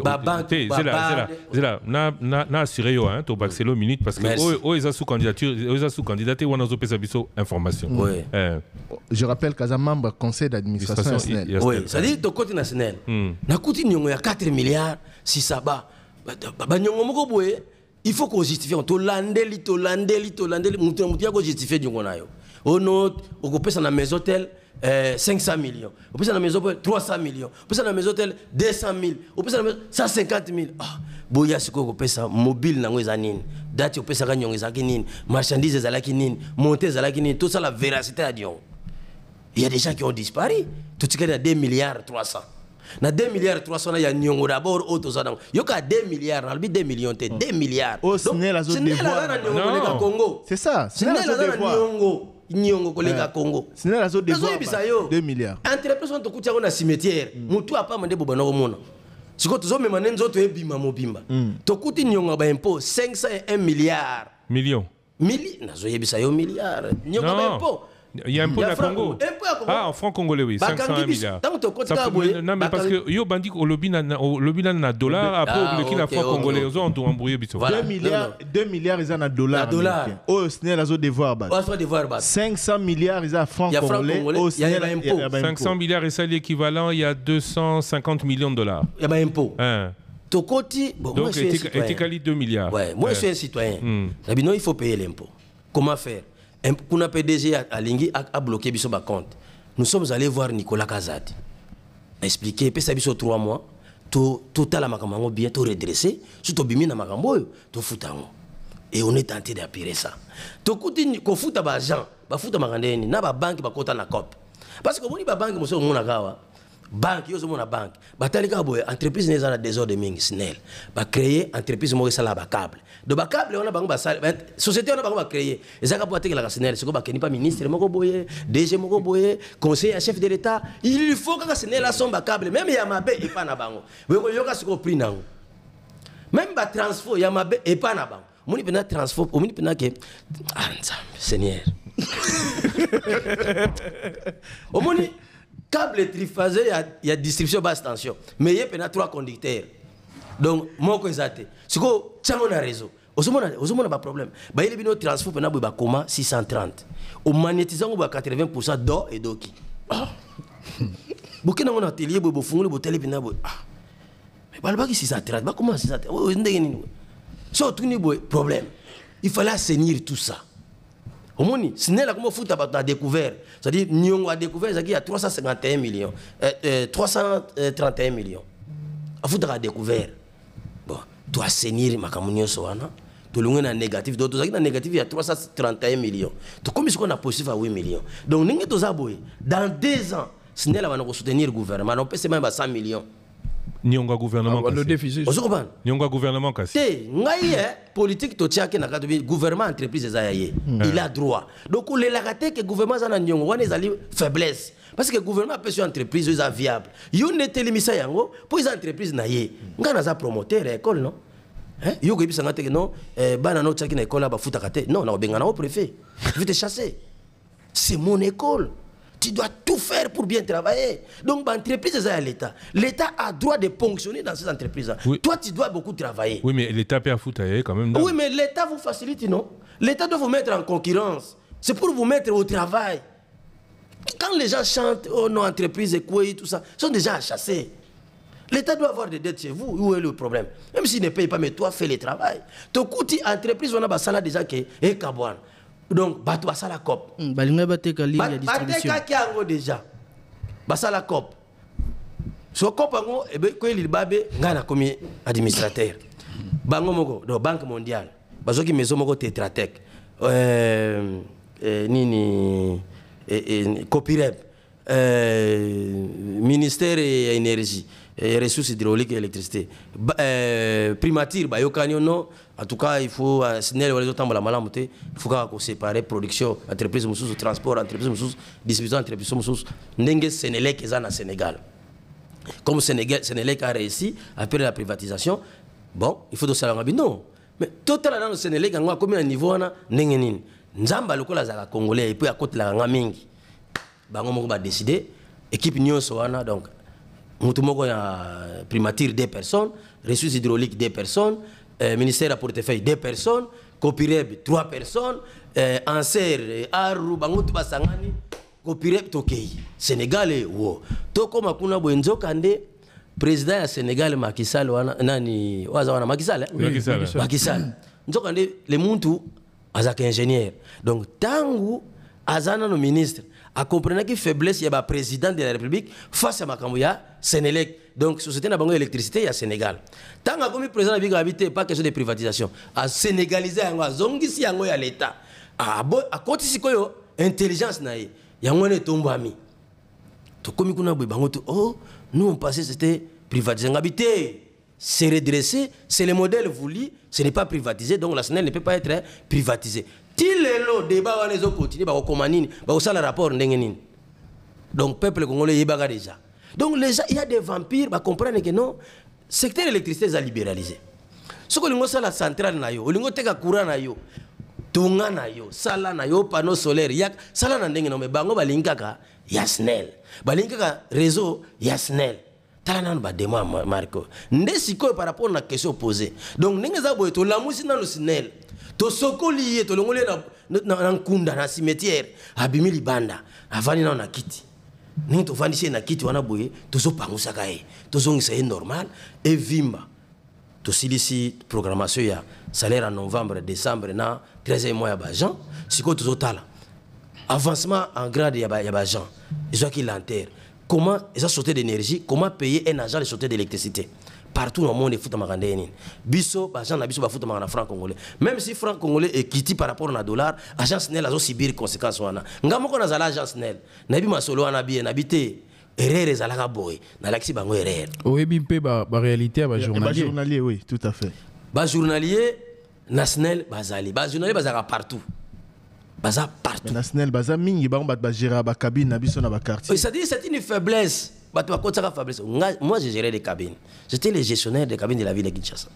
Zela, na assuré yo hein, to baxelo minute parce que o eza sous candidature, on a zo pesa biso information. Je rappelle qu'à membre conseil d'administration national. Oui, ça dit to côté national. Na kuti nyongo ya 4 milliards si ça ba nyongo moko boye. Il faut qu'on justifie. To landeli, mutia ko justifier du gonayo. On note, on peut ça na maison hôtel 500 millions. On peut ça na maison hôtel 300 millions. On peut ça na maison hôtel 200 000. On peut ça na 150 000. Ah, boya siko ko pesa mobile na ngweza nini. Date on peut ça gagner ngweza nini, marchandises za laki nini, monter za laki nini, tout ça la véracité à Dion. Il y a des gens qui ont disparu. Tout ce qui est à 2 milliards 300. Na 2 milliards 300 ya nyongo d'abord auto ça donc yoka 2 milliards albi 2 millions 2 milliards oh c'est la zone de voix Congo c'est ça c'est la zone de nyongo kolega Congo c'est la zone de voix 2 milliards entreprise on to kutia na cimetière mutu apa mande bobana komona siko tozo mema nzoto ebima mobimba to kuti nyongo ba impôt 501 milliards millions nazo yebisa yo milliards nyongo ba impôt Il y a impôt à Congo. Ah, en franc congolais, oui. 501 milliards. Non, mais parce que yo bandi au lobby na dollar, après au na franc congolais, ils ont embrouillé. 2 milliards, ils ont un dollar. Au SNEL, ils ont devoir. 500 milliards, ils ont franc congolais. Au SNEL, il y a 500 milliards, et ça l'équivalent, il y a 250 millions de dollars. Il y a un impôt. Donc, étiquali 2 milliards. Ouais, moi, je suis un citoyen. Non, il faut payer l'impôt. Comment faire? Qu'on a PDG à Lingui a bloqué biso ba compte. Nous sommes allés voir Nicolas Kazadi. Expliquer, puis ça biso 3 mois. Tout à la makambo bien, tout redressé. Surtout bimi na makambo, tout foutango. Et on est tenté d'appuyer ça. Tout kuti ko futa ba gens, ba futa makandeni, na ba banque ba kota na cop. Parce que moni ba banque mo so mona gawa. Banque, yo somona banque. Batalika boye entreprise neza na désordre mingi SNEL. Ba créer entreprise mo sala ba câble. De ba câble on a bango ba société on a bango ba créer. Ezaka po ateke la SNEL, c'est ko ba keni pas ministre moko boye, DG moko boye, conseiller chef de l'état. Il faut que SNEL la somba câble même ya mabe et pas na bango. We ko yoka siko prix nango. Même ba transfo ya mabe et pas na bango. Moni pena transfo, moni pena ke Seigneur. Moni câble triphasé, il y a distribution basse tension. Mais il y a 3 conducteurs. Donc, moi, je sais. Si vous avez un réseau, vous n'avez pas de problème. Il y a un transfert pour 630. Au magnétisant, vous avez 80% d'or et d'oki. Vous avez un atelier, vous avez un téléphone. Mais vous avez 630. Comment 630? Vous avez un problème. Il fallait assainir tout ça. Au moins, ce n'est pas comme foot à découvert. C'est-à-dire, nous avons découvert qu'il y a 351 millions. 331 millions. À foot à découvert. Bon, tu as assainir ma camunio soana. Tu as négatif. Donc, tu as négatif, il y a 331 millions. Tu comme si on a positif à 8 millions. Donc, nous avons dans 2 ans, ce n'est pas soutenir le gouvernement. On peut se même à 100 millions. Nyonga gouvernement le déficit. Nyonga gouvernement cassé. Té, ngaye politique to tiake na katobi gouvernement entreprise zayaye. Il a droit. Donc les lagaté que gouvernement za na nyongo wana ezali faiblesse. Parce que gouvernement peut sur entreprise est viable. Yo netelimisa yango pour les entreprises na ye. Ngana za promoteur école non? Hein? Yo ko ibisa ngate que non bana no tiake na école ba futa kate. Non, na bengana au préfet. Je vais te chasser. C'est mon école. Tu dois tout faire pour bien travailler. Donc, l'entreprise est à l'État. L'État a droit de ponctionner dans ces entreprises. Oui. Toi, tu dois beaucoup travailler. Oui, mais l'État peut foutre quand même. Oui, mais l'État vous facilite, non? L'État doit vous mettre en concurrence. C'est pour vous mettre au travail. Quand les gens chantent, oh non, entreprise et quoi, tout ça, ils sont déjà chassés. L'État doit avoir des dettes chez vous. Où est le problème? Même s'il ne paye pas, mais toi, fais le travail. Ton coût entreprise, on a ça déjà qui est Kabouane. Donc, bato basa la COP. Balinga bateka ligne ya distribution. Bateka ki ango déjà. Basa la COP. So COP ango ebe ko li babe ngana komi administrateur. Bango moko do Banque mondiale. Bazoki maison moko Tetra Tech. Nini Copirep. Ministère de l'énergie et ressources hydrauliques et électricité. Primature bayokani non. En tout cas, il faut SNEL ou les autres il faut qu'on sépare production, entreprise mususu, transport, entreprise mususu, distribution, entreprise mususu. N'engage Sénélec est en Sénégal. Comme Sénélec a réussi après la privatisation, bon, il faut aussi la non. Mais total dans le Sénélec, on a combien de niveaux na n'engenin. Nzamba le kola zaka congolais et puis à côté la ngamingi. Bango moko ba décider équipe nyonso wana donc mutu moko ya primature 2 personnes, ressources hydrauliques 2 personnes. Ministère à portefeuille 2 personnes, Copireb 3 personnes, Anser, Aru, Bangout Basangani, Copireb Tokei. Sénégal est wo. Toko Makuna Bwenzo Kande, président du Sénégal Macky Sall, nani wazawana Macky Sall. Macky Sall. Nzokande les muntu azak ingénieur. Donc tangu azana no ministre a compris que faiblesse il y a président de la République face à Makamouya Sénélec. Donc société na bango électricité il y a Sénégal. Tant que comme président bi habité pas question de privatisation, a sénégaliser yango zongisi yango ya l'état. A côté sikoyo intelligence na ye. Yango ne tombami. To komi kuna bango to oh nous on passait c'était privatisé habité. C'est redressé, c'est le modèle voulu, ce n'est pas privatisé, donc la SNEL ne peut pas être privatisée. Si le débat va les continuer, va le rapport n'engenin. Donc peuple congolais y baga déjà. Donc les gens, il y a des vampires, va comprendre que non, secteur électricité est libéralisé. Ce que l'on a la centrale na yo, l'on a courant na yo. tunga na yo sala na yo panneau solaire yak sala na ndenge no me bango balinkaka ya SNEL balinkaka réseau ya SNEL tala nanu ba demo Marco nde sikoyo par rapport na question posée donc ndenge za boye to lamusi nanu SNEL to sokoli ye to longole na nkunda na cimetière abimi libanda avani na kiti ningi to fandisi na kiti wana boye to so pangusaka ye to zongisa ye normal et vimba to silisi programmation ya salaire en novembre décembre na 13e mois ya bajan siko to tala avancement en grade ya bajan ils ont qui l'enterre comment ils ont sauté d'énergie comment payer un agent de sauter d'électricité partout dans le monde fout magandeni biso bajan na biso ba fout magana franc congolais même si franc congolais est quitté par rapport na dollar agence SNEL azo subir conséquences wana ngamoko na zala agence SNEL na bi masolo wana bi na bité erreur ezalaka boy na laxi bango erreur oyebi mpe ba réalité ba journalier journalier oui tout à fait ba journalier na SNEL bazali ba journalier bazaka partout baza partout na SNEL baza mingi bango ba gérer ba cabine na biso na ba quartier c'est-à-dire c'est une faiblesse faiblesse. Moi, j'ai géré des cabines. J'étais le gestionnaire des cabines de la ville de Kinshasa.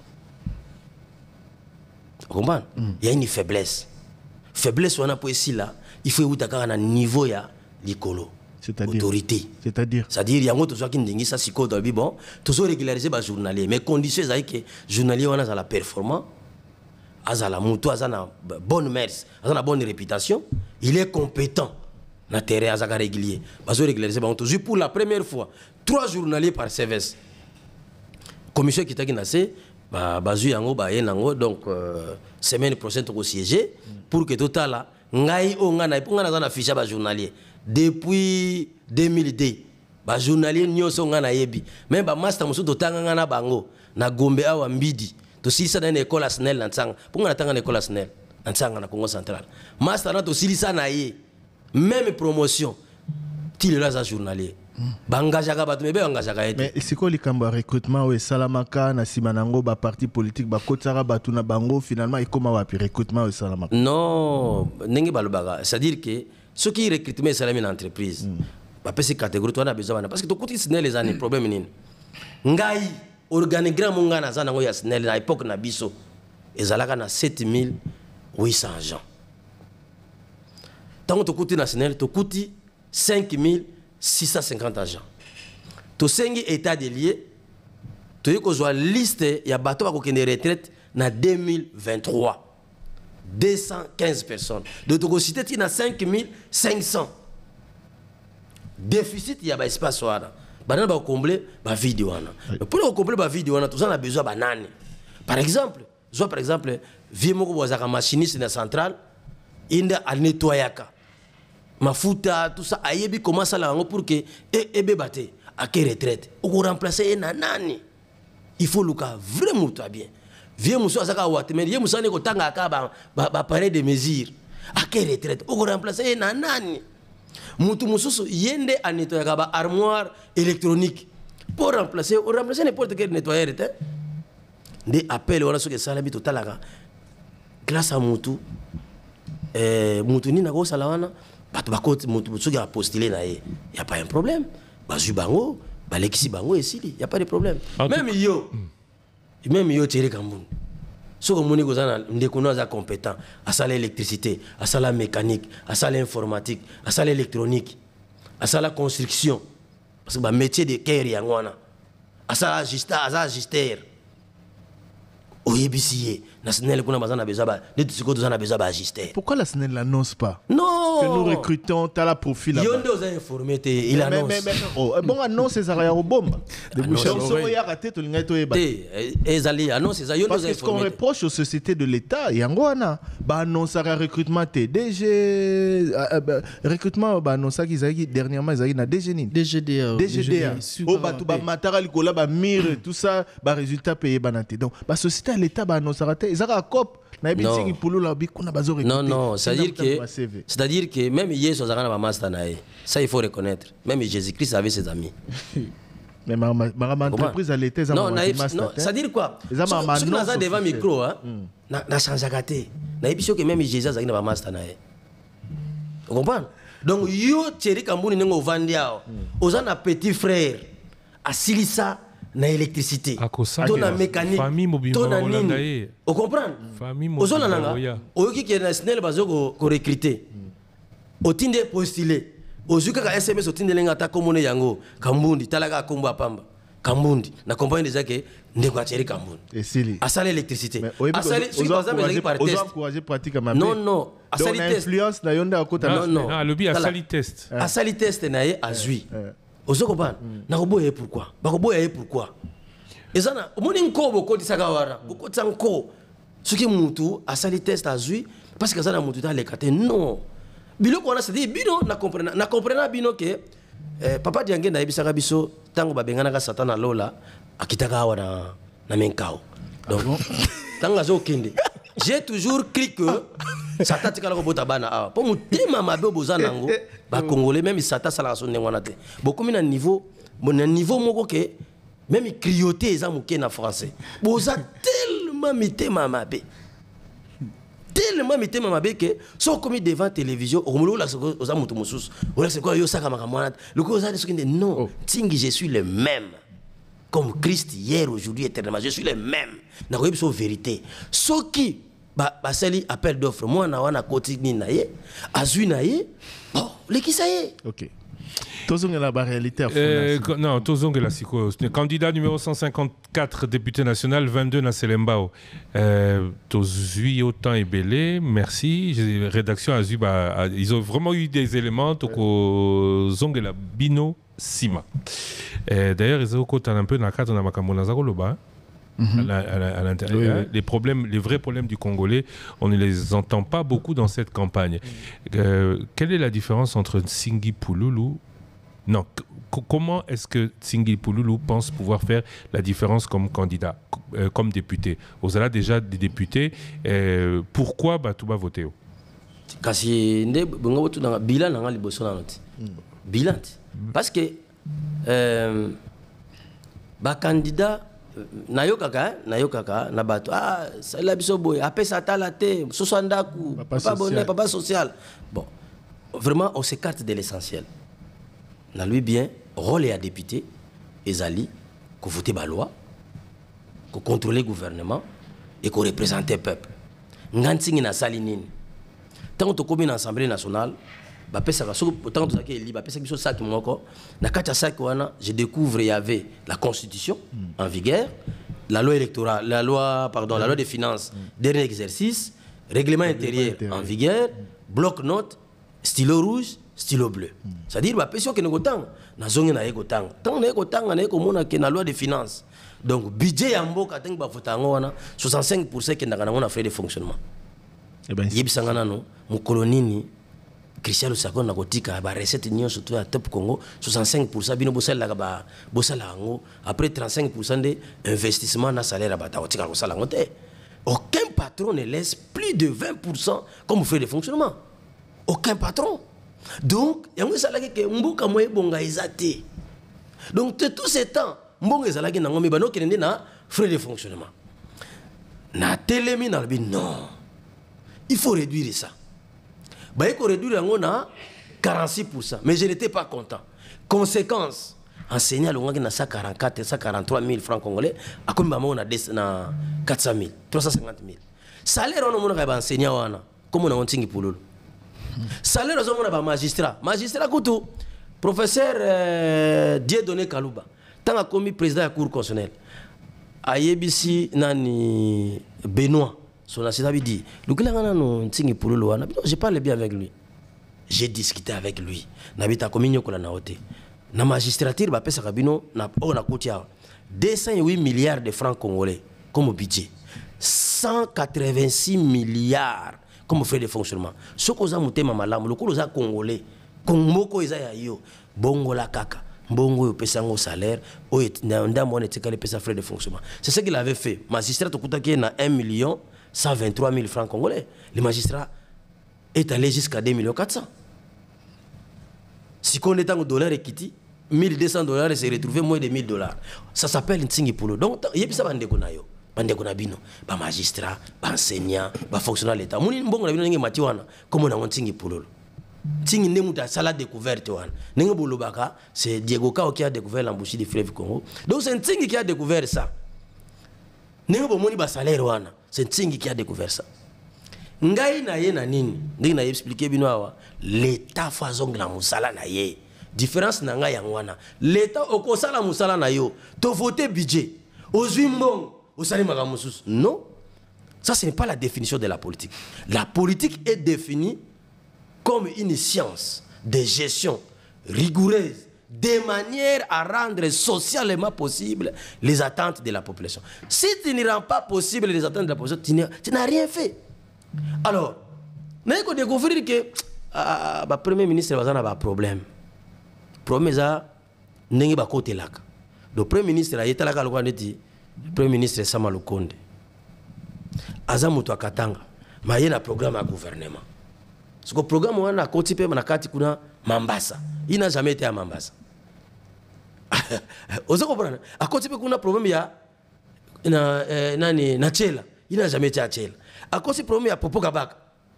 Vous comprenez? Il y a une faiblesse. Faiblesse, on a pour ici là. Il faut que un niveau ya l'écolo. C'est-à-dire autorité. C'est-à-dire il y a d'autres gens qui disent ça, c'est quoi? Bon, tous régulariser les journaliers. Mais conditions, c'est que les journaliers ont la performance, la moto, la bonne mœurs, la bonne réputation. Il est compétent. Na terrain azaka régulier bazo régulariser ba toujours pour la première fois 3 journaliers par service commission qui t'a nassé bazu yango ba yenango donc semaine prochaine to siéger pour que total là ngai o ngana na fiche ba journalier depuis 2002 ba journalier nyoso ngana yebi même ba master musu to tanga ngana bango na Gombe awa mbidi to silisa na école SNEL na tsanga pour ngana tanga na école SNEL na tsanga na Congo central master na to silisa na ye même promotion il est là journalier bangajaka batu mebe bangajaka ete mais c'est quoi likambo recrutement ou salamaka na simanango ba parti politique ba kotara batu na bango finalement et comment va puis recrutement ou salamaka non ndenge balobaka c'est-à-dire que ceux qui recrutement salami na entreprise ba pesi catégorie toi na besoin parce que to kuti SNEL les années problème nini ngai organigramme ngana za nango ya SNEL na époque na biso ezalaka na 7800 agents. Tant que tu national, tu coûtes 5650 agents. Tu as 5 états de liés, tu as une liste, il y a bateau qui est retraite en 2023. 215 personnes. De tu cité, tu as 5500. Déficit, il y a un espace. Banana va combler ma vidéo. Pour combler ma vidéo, tout ça, on a besoin de banane. Par exemple, vieux moko un machiniste dans la centrale, il a nettoyé. Mafuta, tout ça, ayebi comment ça là pour que ebe bate à quelle retraite ou qu'on remplacer nani. Il faut le cas vraiment très bien. Vieux monsieur azaka wate mais vieux monsieur ne ko tanga ka ba appareil de mesure à quelle retraite ou qu'on remplacer nani. Mutu mususu yende à nettoyer ba armoire électronique pour remplacer n'importe quel nettoyeur était. Des appels on a ce que ça l'habite total grâce à mutu mutu ni na go salawana. Il y a postulé, il n'y a pas un problème. Il n'y a pas de problème. Même yo, Thierry Kamboun. Si vous êtes compétent, à l'électricité, à la mécanique, à l'informatique, à l'électronique, à la construction, parce que le métier de Kerry, à l'ajuster, au YBCA, la SNEL a besoin d'ajuster. Pourquoi la SNEL n'annonce pas? Non. Que nous recrutons, tu as la profil là-bas. Il y a informé, il annonce. Bon, annonce, c'est ça, au bombe. De bouche à oreille. Parce que ce qu'on reproche aux sociétés de l'État, il y a un annonce à recrutement TDG, recrutement, annonce qu'ils ont dernièrement, ils ont dit DGNI. DGDA. Oh, bah, matara, likola, bah, mire, tout ça, bah, résultat payé, banate. Donc, bah, société à l'État, bah, annonce à rater. Ils ont un cop. Non, c'est-à-dire que même hier, ça il faut reconnaître. Même Jésus-Christ avait ses amis. Mais ma entreprise à l'été, non, c'est-à-dire quoi? Si on a devant micro, na changé gâté. Na épisode que même Jésus avait na master na. Vous comprenez? Donc yo Thierry Kambouni nengo vandiao. Ozana petit frère à Silisa na électricité to na mécanique to na nini o comprendre ozona nanga oyoki ke na SNEL bazo ko recruter otinde postuler ozuka ka SMS otinde lenga ta komone yango kambundi talaka kombo apamba kambundi na compagnie déjà que ndeko acheri kambundi asali électricité asali si par exemple les par test encourager pratique ma non asali test influence na yonda akota non le bi asali test na ye azui ozokobana na koboye pourquoi bakoboye pourquoi ezana omoni nkobo ko disaka wara ko tsanko soki mutu asali test azui parce que ça na mutu ta lekate non biloko wana c'est dit bino na comprendre bino que papa diange na ebisaka biso tango babengana ka satana lola akitaka wa na menkao donc tango azo kende j'ai toujours cru que satan tikala ko bota bana awa po mutima mabe bozana ngo ba congolais même satan sala so ndengwana te beaucoup na niveau moko que même crioter eza muke na français boza tellement mitema mabe que so commis devant télévision au la aux amutu mususu ola c'est quoi yo saka makamwana le ko za de non tingi je suis le même comme Christ hier aujourd'hui éternellement je suis le même na ko biso vérité soki ba sali appel d'offre moi na wana kotini na ye azui na ye oh le qui ça y est OK Tozonge la réalité non, Tozonge la Siko. Candidat numéro 154, député national, 22 na Selembao. Tozui autant et belé, merci. Rédaction Azuba, ils ont vraiment eu des éléments. Tozonge la Bino Sima. D'ailleurs, ils ont un peu dans la carte de Makamona Zagoloba. À l'intérieur. Les vrais problèmes du Congolais, on ne les entend pas beaucoup dans cette campagne. Quelle est la différence entre Tsingi Pouloulou? Non, comment est-ce que Tsingi Pouloulou pense pouvoir faire la différence comme candidat, comme député? Vous avez déjà des députés, pourquoi tu vas voter? Parce que candidat nayokaka na bato sala biso boy apesa tala te sosandaku papa bonnet papa social bon vraiment on s'écarte de l'essentiel na lui bien rôle ya député ezali ko voter ba loi ko contrôler gouvernement et ko représenter peuple ngantingi na sali nini tant to komi na assemblée nationale ba pesa ka so tant to zaki eli ba pesa biso sac moko na kata sac wana je découvre il y avait la constitution en vigueur la loi électorale la loi des finances dernier exercice règlement intérieur en vigueur bloc note stylo rouge stylo bleu c'est-à-dire ba pesa que ngotang na zongi na ekotang tant na ekotang na ekomona que na loi des finances donc budget ya mboka tangi ba votango wana 65% ke ndanga na frais de fonctionnement et ben yebisangana no mu kolonini Christian Lusako na kotika ba recette nyo surtout à Top Congo 65% bino bosala ba bosala ngo après 35% de investissement na salaire ba ta kotika ko sala ngote aucun patron ne laisse plus de 20% comme frais de fonctionnement aucun patron donc yango sala ke mbuka moye bonga ezate donc tout ce temps mbonga ezala ke nango mibano kende na frais de fonctionnement na telemi na bi non il faut réduire ça. Il faut réduire à 46%. Mais je n'étais pas content. Conséquence, enseignant le 144 143 000 francs congolais, à combien on a 400 000, 350 000. Salaire, on a enseignant, comme on a un tingui pour l'eau. Salaire, on a magistrat. Magistrat, couteau. Professeur Dieudonné Kalouba, tant que commis président de la Cour constitutionnelle, à Yebisi Nani Benoît. Son assistant lui dit, j'ai parlé bien avec lui. J'ai discuté avec lui. Nabita kominyo kola na hote. Na magistrature ba pesa kabino na o na kotia 208 milliards de francs congolais comme budget. 186 milliards comme frais de fonctionnement. Sokoza mutema malamu lokolo za congolais. Kongoko eza ya yo bongo la kaka. Bongo yo pesa ngo salaire o ndamo ne tekale pesa frais de fonctionnement. C'est ce qu'il avait fait. Magistrat to kutaki na 1 123 000 francs congolais. Le magistrat est allé jusqu'à 2 400 000. Si on est en dollars et quitte, 1200 $, c'est retrouvé moins de 1000 $. Ça s'appelle Ntsingi Poulo. Donc, il y a ça bande konayo. Bande konabino. Ba magistrat, ba enseignant, ba fonctionnaire de l'État. Moni mbongo na bino ngi matiwana. Comme on a Ntsingi Poulo. tingi ne muta sala découverte wana nenga bolobaka c'est Diego Kao qui a découvert l'embouchure du fleuve Congo. Donc c'est Ntingi qui a découvert ça. Nenga bomoni ba salaire wana c'est Ntingi qui a découvert ça. Ngai na ye na nini ndenge na expliquer bino awa l'état fazonga na musala na ye différence na ngai yangwana l'état okosala musala na yo to voter budget ozwi mbongo osali makambo mususu non. Ça, ce n'est pas la définition de la politique. La politique est définie comme une science de gestion rigoureuse, de manière à rendre socialement possible les attentes de la population. Si tu ne rends pas possible les attentes de la population, tu n'as rien fait. Alors, nous avons découvert que le Premier ministre a un problème. Le problème est que le Premier ministre a été là, le Premier ministre Sama Lukonde. Azamuto akatanga maye na programme à gouvernement. Ce que programme wana koti pe manakati kuna Mambasa. Il n'a jamais été à Mambasa. Ozo comprendre. A koti pe kuna problème ya na Chela. Il n'a jamais été à Chela. A koti problème ya Popo Kabaka.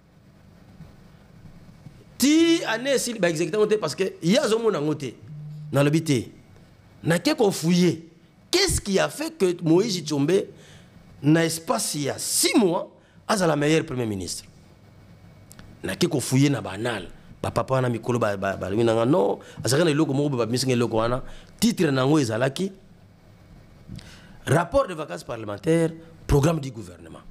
Ti année si ba exactement parce que il y a zomo na ngote na lobité. Na ke ko fouiller. Qu'est-ce qui a fait que Moïse Tshombe na espace il y a 6 mois à la meilleure premier ministre na ke ko fouiller na banal papa na mikolo ba non azaka na loko mo ba misinga loko wana titre na ngo ezalaki rapport de vacances parlementaires programme du gouvernement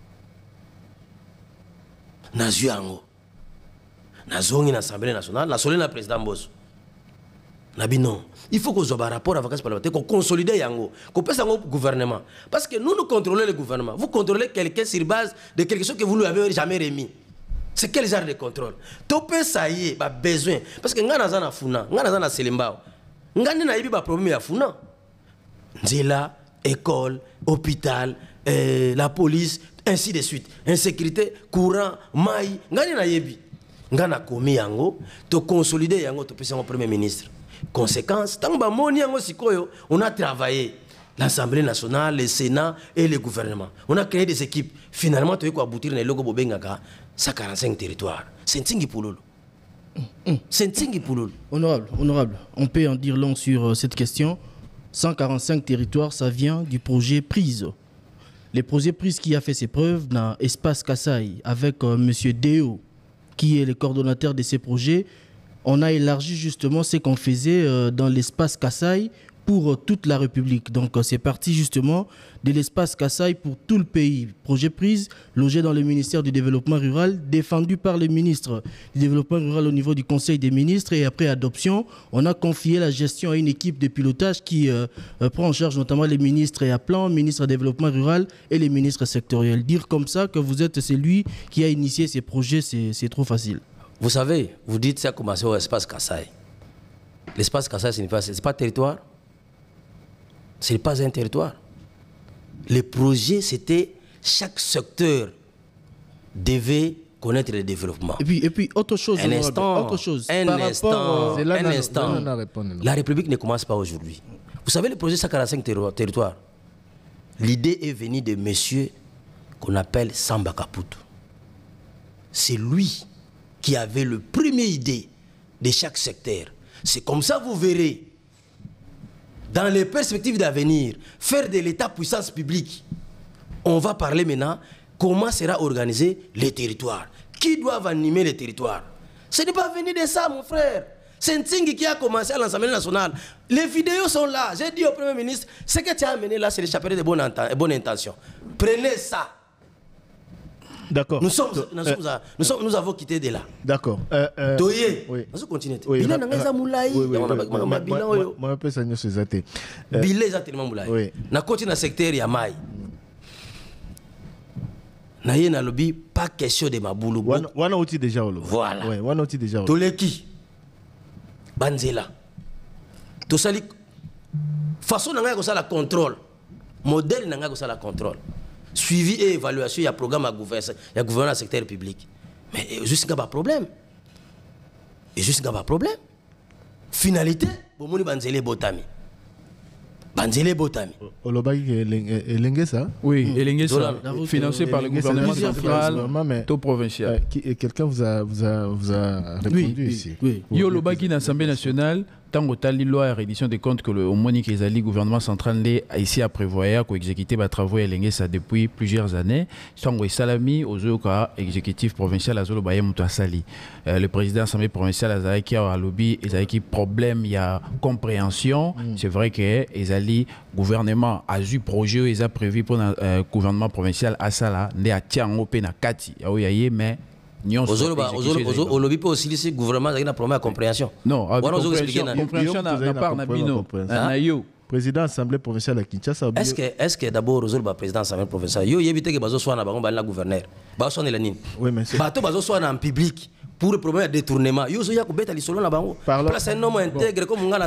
na zuango na zongi na assemblée nationale na solé na président Mbosso na non. Il faut qu'on ait un rapport à vacances parlementaires, qu'on consolide yango, qu'on passe au gouvernement. Parce que nous contrôlons le gouvernement. Vous contrôlez quelqu'un sur base de quelque chose que vous ne lui avez jamais remis. C'est quel genre de contrôle? Topé ça y est, besoin. Parce que nous avons un funa, nous avons un selimbao. Nous avons un problème à funa. Nzela, école, hôpital, la police, ainsi de suite. Insécurité, courant, maï. Nous avons un yebi. Nous avons commis yango, to consolider yango, to passe au Premier ministre. Conséquence, on a travaillé l'Assemblée nationale, le Sénat et le gouvernement. On a créé des équipes. Finalement, tu as aboutir à logo Bobengaka, 145 territoires. C'est un tingi pouloul. C'est un tingi pouloul. Honorable, on peut en dire long sur cette question. 145 territoires, ça vient du projet Prise. Le projet Prise qui a fait ses preuves dans Espace Kassai avec M. Deo, qui est le coordonnateur de ces projets. On a élargi justement ce qu'on faisait dans l'espace Kassai pour toute la République. Donc c'est parti justement de l'espace Kassai pour tout le pays. Projet Prise, logé dans le ministère du Développement Rural, défendu par le ministre du Développement Rural au niveau du Conseil des ministres. Et après adoption, on a confié la gestion à une équipe de pilotage qui prend en charge notamment les ministres et à plan, ministre du Développement Rural et les ministres sectoriels. Dire comme ça que vous êtes celui qui a initié ces projets, c'est trop facile. Vous savez, vous dites que ça a commencé au espace Kassai. L'espace Kassai, ce n'est pas un territoire. Ce n'est pas un territoire. Le projet, c'était chaque secteur devait connaître le développement. Et puis autre chose. Un instant. La République ne commence pas aujourd'hui. Vous savez, le projet 145 territoires, l'idée est venue de monsieur qu'on appelle Samba Kaputu. C'est lui qui avait le premier idée de chaque secteur. C'est comme ça vous verrez, dans les perspectives d'avenir, faire de l'État puissance publique. On va parler maintenant comment sera organisé les territoires. Qui doivent animer les territoires? Ce n'est pas venu de ça, mon frère. C'est un thing qui a commencé à l'Assemblée nationale. Les vidéos sont là. J'ai dit au Premier ministre, ce que tu as amené là, c'est le chapelet de bonne intention. Prenez ça. D'accord. Nous avons quitté de là. D'accord. Doye. Nous continuons. Bilan n'a moulay. Moi un peu ça nous c'est athée. Bilan est tellement moulay. Na côté na secteur yamai. Na yé na lobby pas question de maboulou. Wana outil déjà olo. Voilà. Ouais, wana outil déjà olo. Toleki. Banzela. To sali façon nanga ko ça la contrôle. Modèle nanga ko ça la contrôle. Suivi et évaluation, il y a programme à gouverner, il y a gouvernement dans le secteur public. Mais juste un problème. Et juste un problème. Finalité, bon moni banzele botami. Banzele Botami. Olobaki Elenge ça? Oui, Elenge ça, financé par le gouvernement central, tout provincial. Quelqu'un vous a répondu ici? Oui. Yo Olobaki dans l'Assemblée nationale, tant que la loi à reddition des comptes que le Monique Ezali, gouvernement central, a ici à prévoir qu'on exécuter les travaux Elenge ça depuis plusieurs années. Tant que Salami, aux autres exécutif provincial, à Zolo Baye Moutouassali. Le président de l'Assemblée provinciale, Azaki a lobby, Ezaki problème, il y a compréhension. C'est vrai que Ezali, gouvernement, a eu projet, il a prévu pour le gouvernement provincial à Sala, ne a tiens au na Kati, mais au lobby peut aussi le gouvernement a une première compréhension. Non, compréhension n'a pas Nabino. Président de l'Assemblée provinciale à Kinshasa. Est-ce que d'abord le président de l'Assemblée provinciale, il y a évité que Bazo soit na gouverneur. Bazo soit na oui, mais c'est Bazo soit en public. Pour le problème de détournement, il y a des solo là-bas. Place un homme intègre comme on a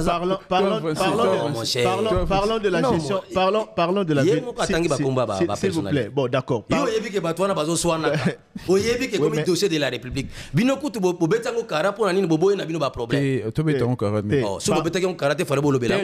parlons de la gestion. Parlons de la gestion. S'il vous plaît. Bon, d'accord. Il y a que Batouana Bazo soit na. Il y a que comme dossier de la République. Binoku tu bobeta ngo kara pour nani bobo na bino ba problème. Tu beta ngo kara. Oh, so bobeta ngo kara te fare bolo bela.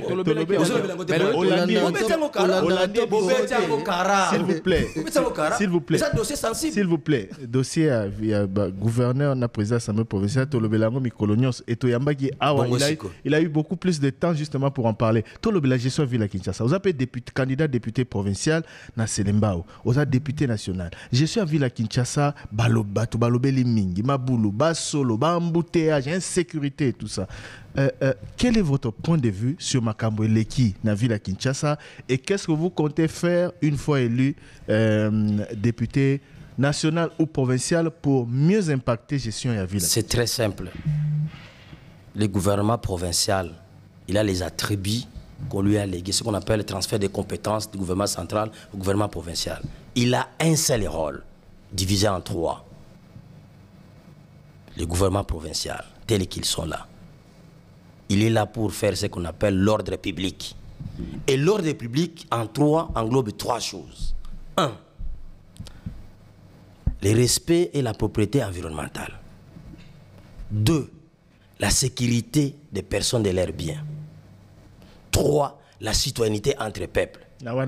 S'il vous plaît. C'est dossier sensible. S'il vous plaît. Dossier gouverneur na président de l'Assemblée provinciale Tolobelango Mikolonios et Toyambaki Awa, il a eu beaucoup plus de temps justement pour en parler. Tolobela gestion ville à Kinshasa. Vous avez candidat député provincial na Selembao. Vous avez député national. Gestion à ville à Kinshasa, Baloba, Balobeli Mingi, Maboulou, Basolo, embouteillage, insécurité et tout ça. Quel est votre point de vue sur Makambo Leki na ville à Kinshasa et qu'est-ce que vous comptez faire une fois élu député national ou provincial pour mieux impacter gestion et la ville? C'est très simple. Le gouvernement provincial, il a les attributs qu'on lui a légués, ce qu'on appelle le transfert des compétences du gouvernement central au gouvernement provincial. Il a un seul rôle, divisé en trois. Le gouvernement provincial, tel qu'ils sont là, il est là pour faire ce qu'on appelle l'ordre public. Et l'ordre public englobe trois choses. 1. Le respect et la propriété environnementale. 2. La sécurité des personnes et de leurs biens. 3. La citoyenneté entre peuples.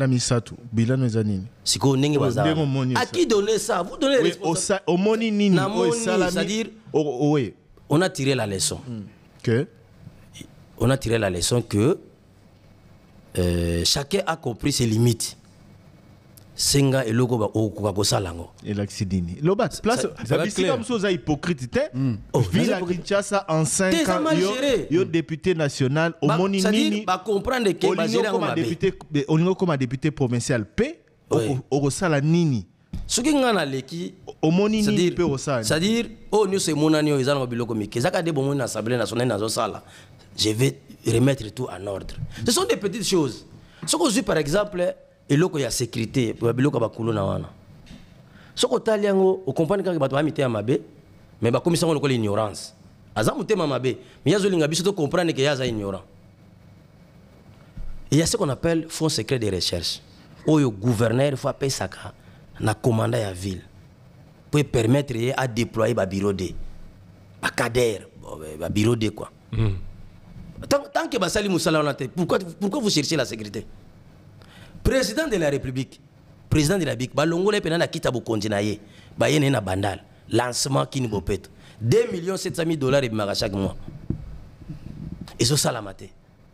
À qui donner ça? Vous donnez les responsabilités. C'est-à-dire, on a tiré la leçon. On a tiré la leçon que chacun a compris ses limites. Senga et logo ba okuka salango et l'accidini lobat place ça veut dire comme ça hypocrite Ville Kinshasa en 5 ans yo député national au moni nini ba comprendre que ba gérer comme député provincial P au sala nini soki ngana leki au moni nini P au sala c'est-à-dire oh nous c'est monani yo ezana biloko mike zaka de bon na assemblée nationale nazo sala je vais remettre tout en ordre. Ce sont des petites choses. Ce qu'on dit par exemple et loko ya sécurité pour biloko bakulu na wana soko taliango o comprendre que bato amité ya mabe mais ba komisa ngolo ko l'ignorance azamu tema mabe mais yazo linga biso to comprendre que yaza ignorant. Il y a ce qu'on appelle fonds secret de recherche où le gouverneur faut appeler ça na commandant ya ville pour permettre à déployer ba bureau de ba cadre ba bureau de quoi. Tant que basali musala on a pourquoi vous cherchez la sécurité? Président de la République, président de la République, balongole penana kita bokonzi na ye, ba yene na bandal, lancement kini bopeto. $2 700 000 et chaque mois. Et ça salamate.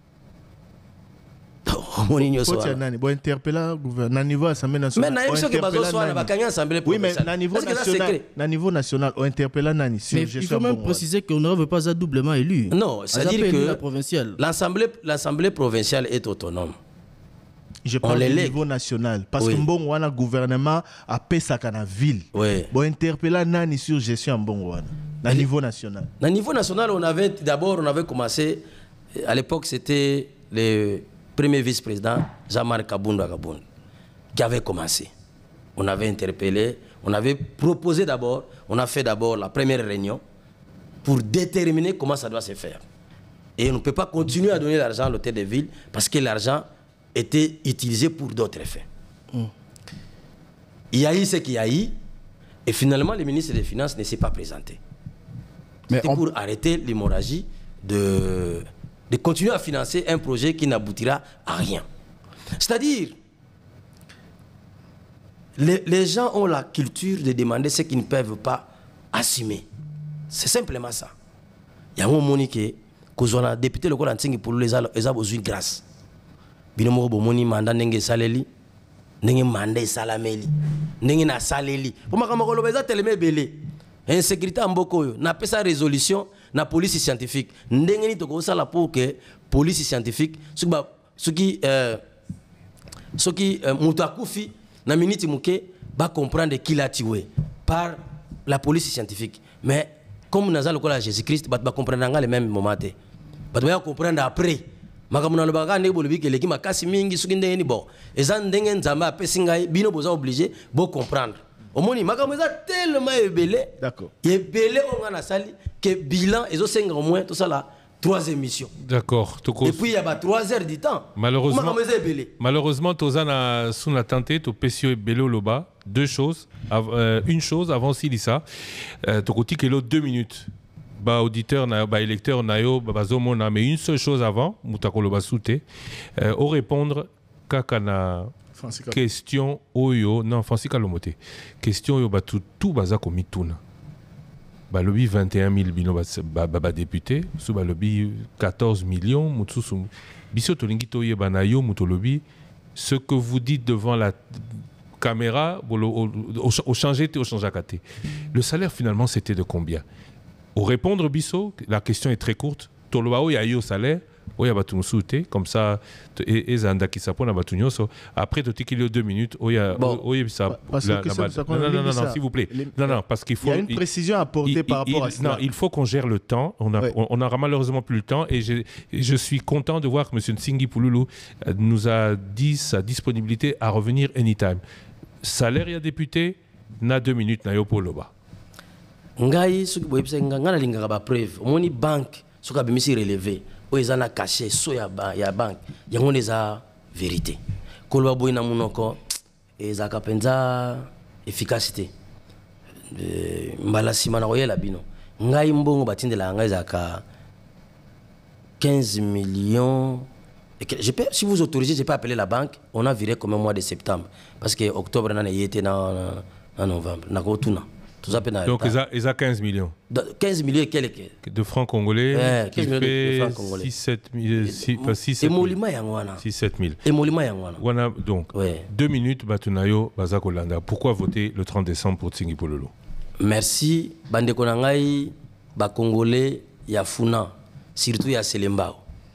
Bon interpeller gouvernement niveau assemblée nationale. Mais naïm que bazo soit na bakanya assemblée provinciale. Oui mais na niveau national on interpeller nani sur il faut même préciser qu'on ne veut pas être doublement élu. Non, c'est-à-dire que l'assemblée provinciale est autonome. Je parle du niveau national. Parce que bon, on a gouvernement à Pesaka na ville. Bon, interpeller nani sur gestion en bon na niveau national. Na niveau national, on avait commencé. À l'époque, c'était le premier vice-président Jean-Marc Kabunda qui avait commencé. On avait interpellé, on avait proposé d'abord, on a fait d'abord la première réunion pour déterminer comment ça doit se faire. Et on ne peut pas continuer à donner l'argent à l'hôtel de ville parce que l'argent était utilisé pour d'autres effets. Il y a eu ce qu'il y a eu, et finalement, le ministre des Finances ne s'est pas présenté. C'était pour arrêter l'hémorragie de continuer à financer un projet qui n'aboutira à rien. C'est-à-dire, les gens ont la culture de demander ce qu'ils ne peuvent pas assumer. C'est simplement ça. Il y a un moment que les députés locaux pour les ont besoin de grâce. Binomo bomoni mandat nenge saleli, nenge mandat salameli, nenge na saleli. Pour ma camarade beza teleme belé. Insécurité amboko yo. Na pesa résolution na police scientifique. Ndenge ni toko sala pour que police scientifique ce qui mutakufi na minute muke ba comprendre qu'il a tué par la police scientifique. Mais comme nous avons le Jésus-Christ, ba comprendre les mêmes moments. Ba doit comprendre après. Makamuna le baga ne bolobi que l'équipe makasi mingi suki ndenge ni bon. Ezan ndenge nzamba apesingai bino boza obligé bo comprendre. Omoni makamuna tellement ebelé. D'accord. Ebelé on a sali que bilan ezo senga au moins tout ça là 3 émissions. D'accord. Et puis il y a 3 heures du temps. Malheureusement tozana sous la tenté to pesio ebelé loba. Deux choses. Une chose avant Silissa. Tokoti que l'autre 2 minutes. Bah auditeur na bah électeur na yo bah zomona mais une seule chose avant mutakolo basouté au répondre kakana question oyo non Francisca Lomoté question oyo bah tout baza komituna bah lobby 21 000 bino bah député sous bah lobby 14 millions mutsusu biso tolingi toye bana yo mutolobi ce que vous dites devant la caméra au changer à côté le salaire finalement c'était de combien? Au répondre Bisso, la question est très courte. Tolobao ya yo salaire, oya batunu souté comme ça et zanda qui sapona batunyoso. Après tu qu'il y a 2 minutes, oya ça. Non s'il vous plaît. Non parce qu'il faut. Il y a une précision à apporter par rapport à ça. Non, il faut qu'on gère le temps. On n'aura malheureusement plus le temps et je suis content de voir que M. Nsingi Pouloulou nous a dit sa disponibilité à revenir anytime. Salaire ya député, na 2 minutes na yo poloba. Ngai suki boyebisa ngana lingaka ba preuve omoni banque suka bimisi relevé o ezana caché so ya banque yango neza vérité kolwa boy na munoko ezaka penza efficacité mbala sima na oyela bino ngai mbongo batindela ngai zaka 15 millions si vous autorisez je peux appeler la banque on a viré comme au mois de septembre parce que octobre na yete na novembre na kotuna. Donc, ils ont 15 millions. 15 millions et de francs congolais. Qui fait 6-7 000. Donc, 2 minutes, Batunayo, Bazakolanda. Pourquoi voter le 30 décembre pour Nsingi Pouloulou? Merci. Bande Konangai, Congolais, Yafuna, surtout ya Selembao.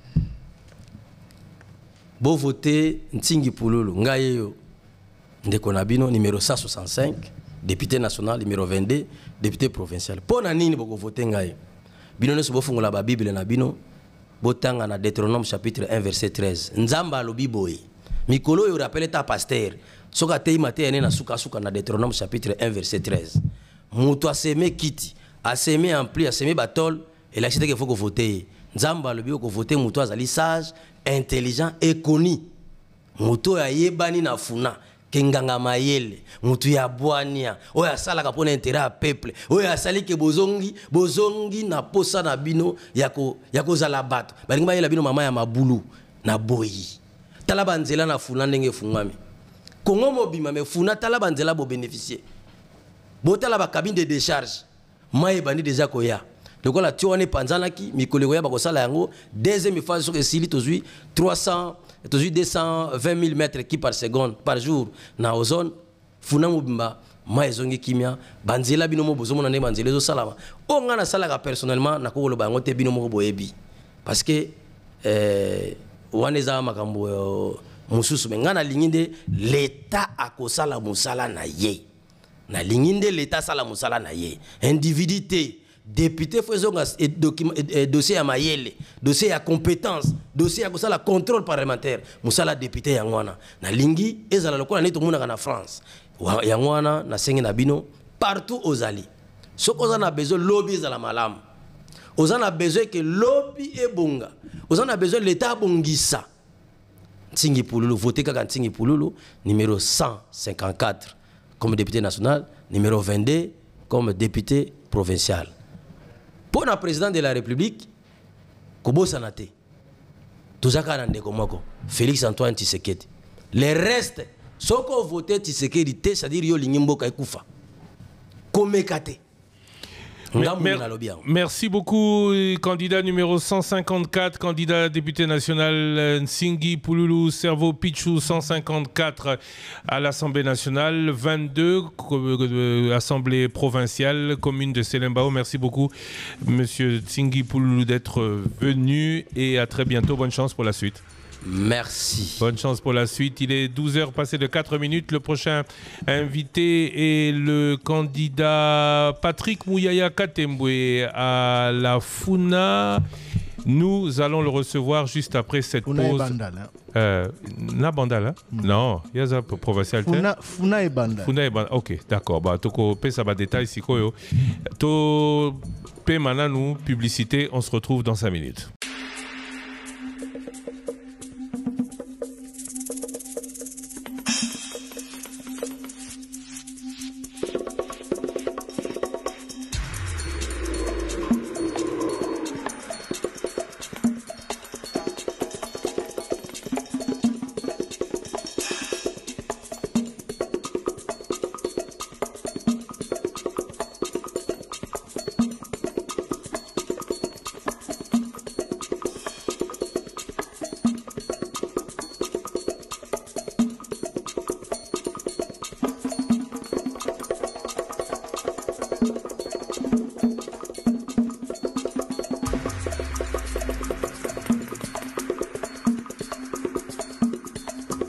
Beau voter Nsingi Pouloulou. Ngayeyo, Ndekonabino, numéro 165. Député national numéro 22, député provincial. Pour nani boko voter ngai. Bino ne sobo fungola ba Bible na bino. Botanga na Deutéronome chapitre 1 verset 13. Nzamba lobi boy. Mikolo yo rappelle ta pasteur. Soka tei maté na suka na Deutéronome chapitre 1 verset 13. Muto aseme kiti, aseme ampli, aseme batol et la cité qu'il faut voter. Nzamba lobi ko voter muto azali sage, intelligent et connu. Muto ya yebani na funa. Kenganga mayele mutu ya bwania oya sala kapona intérêt à peuple oya sali ke bozongi na posa na bino yako zala bato balingi bayela bino mama ya mabulu na boyi tala banzela na funa ndenge fungami kongo mobima me funa tala banzela bo bénéficier botala ba cabine de décharge maye bandi déjà koya lokola tione panzanaki mikolo koya bakosala yango deuxième phase sur esili tozui 220 000 mètres qui par seconde par jour na ozone funa mobimba maezongi kimia banzela bino mo bozomona ne banzela zo salama o ngana salaka personnellement na ko loba ngote bino mo boyebi parce que waneza makambo mususu ngana linginde l'état akosala musala na ye na linginde l'état sala musala na ye individuité député faisons dossier à mayele dossier à compétence dossier à la contrôle parlementaire musala député yangwana na lingi ezala lokola neto muna na France yangwana na sengi na bino partout aux ali soko on a besoin lobby ezala malam on a besoin que lobby ebonga on a besoin l'état bongisa Nsingi Pouloulou voter kaka Nsingi Pouloulou numéro 154 comme député national numéro 22 comme député provincial. Pour le président de la République, Kobo Sanate, Tozaka Nandeko Moko, Félix Antoine Tshisekedi. Les restes, ce qu'on voté Tshisekedi, c'est-à-dire yo lingimbo kaikufa. Komekate. Merci beaucoup, candidat numéro 154, candidat député national Nsingi Pouloulou Servo Pichou 154 à l'Assemblée nationale, 22 Assemblée provinciale, commune de Selembao. Merci beaucoup, monsieur Nsingi Pouloulou, d'être venu et à très bientôt. Bonne chance pour la suite. Merci. Bonne chance pour la suite. Il est 12h passé de 4 minutes. Le prochain invité est le candidat Patrick Mouyaya Katembwe à la FUNA. Nous allons le recevoir juste après cette pause. Na Bandal, non, il y a un provincial. Funa et Bandal. Funa et Bandal. Ok, d'accord. Bah, toko pe ça va détail si koyo. To pe mana nous publicité. On se retrouve dans 5 minutes.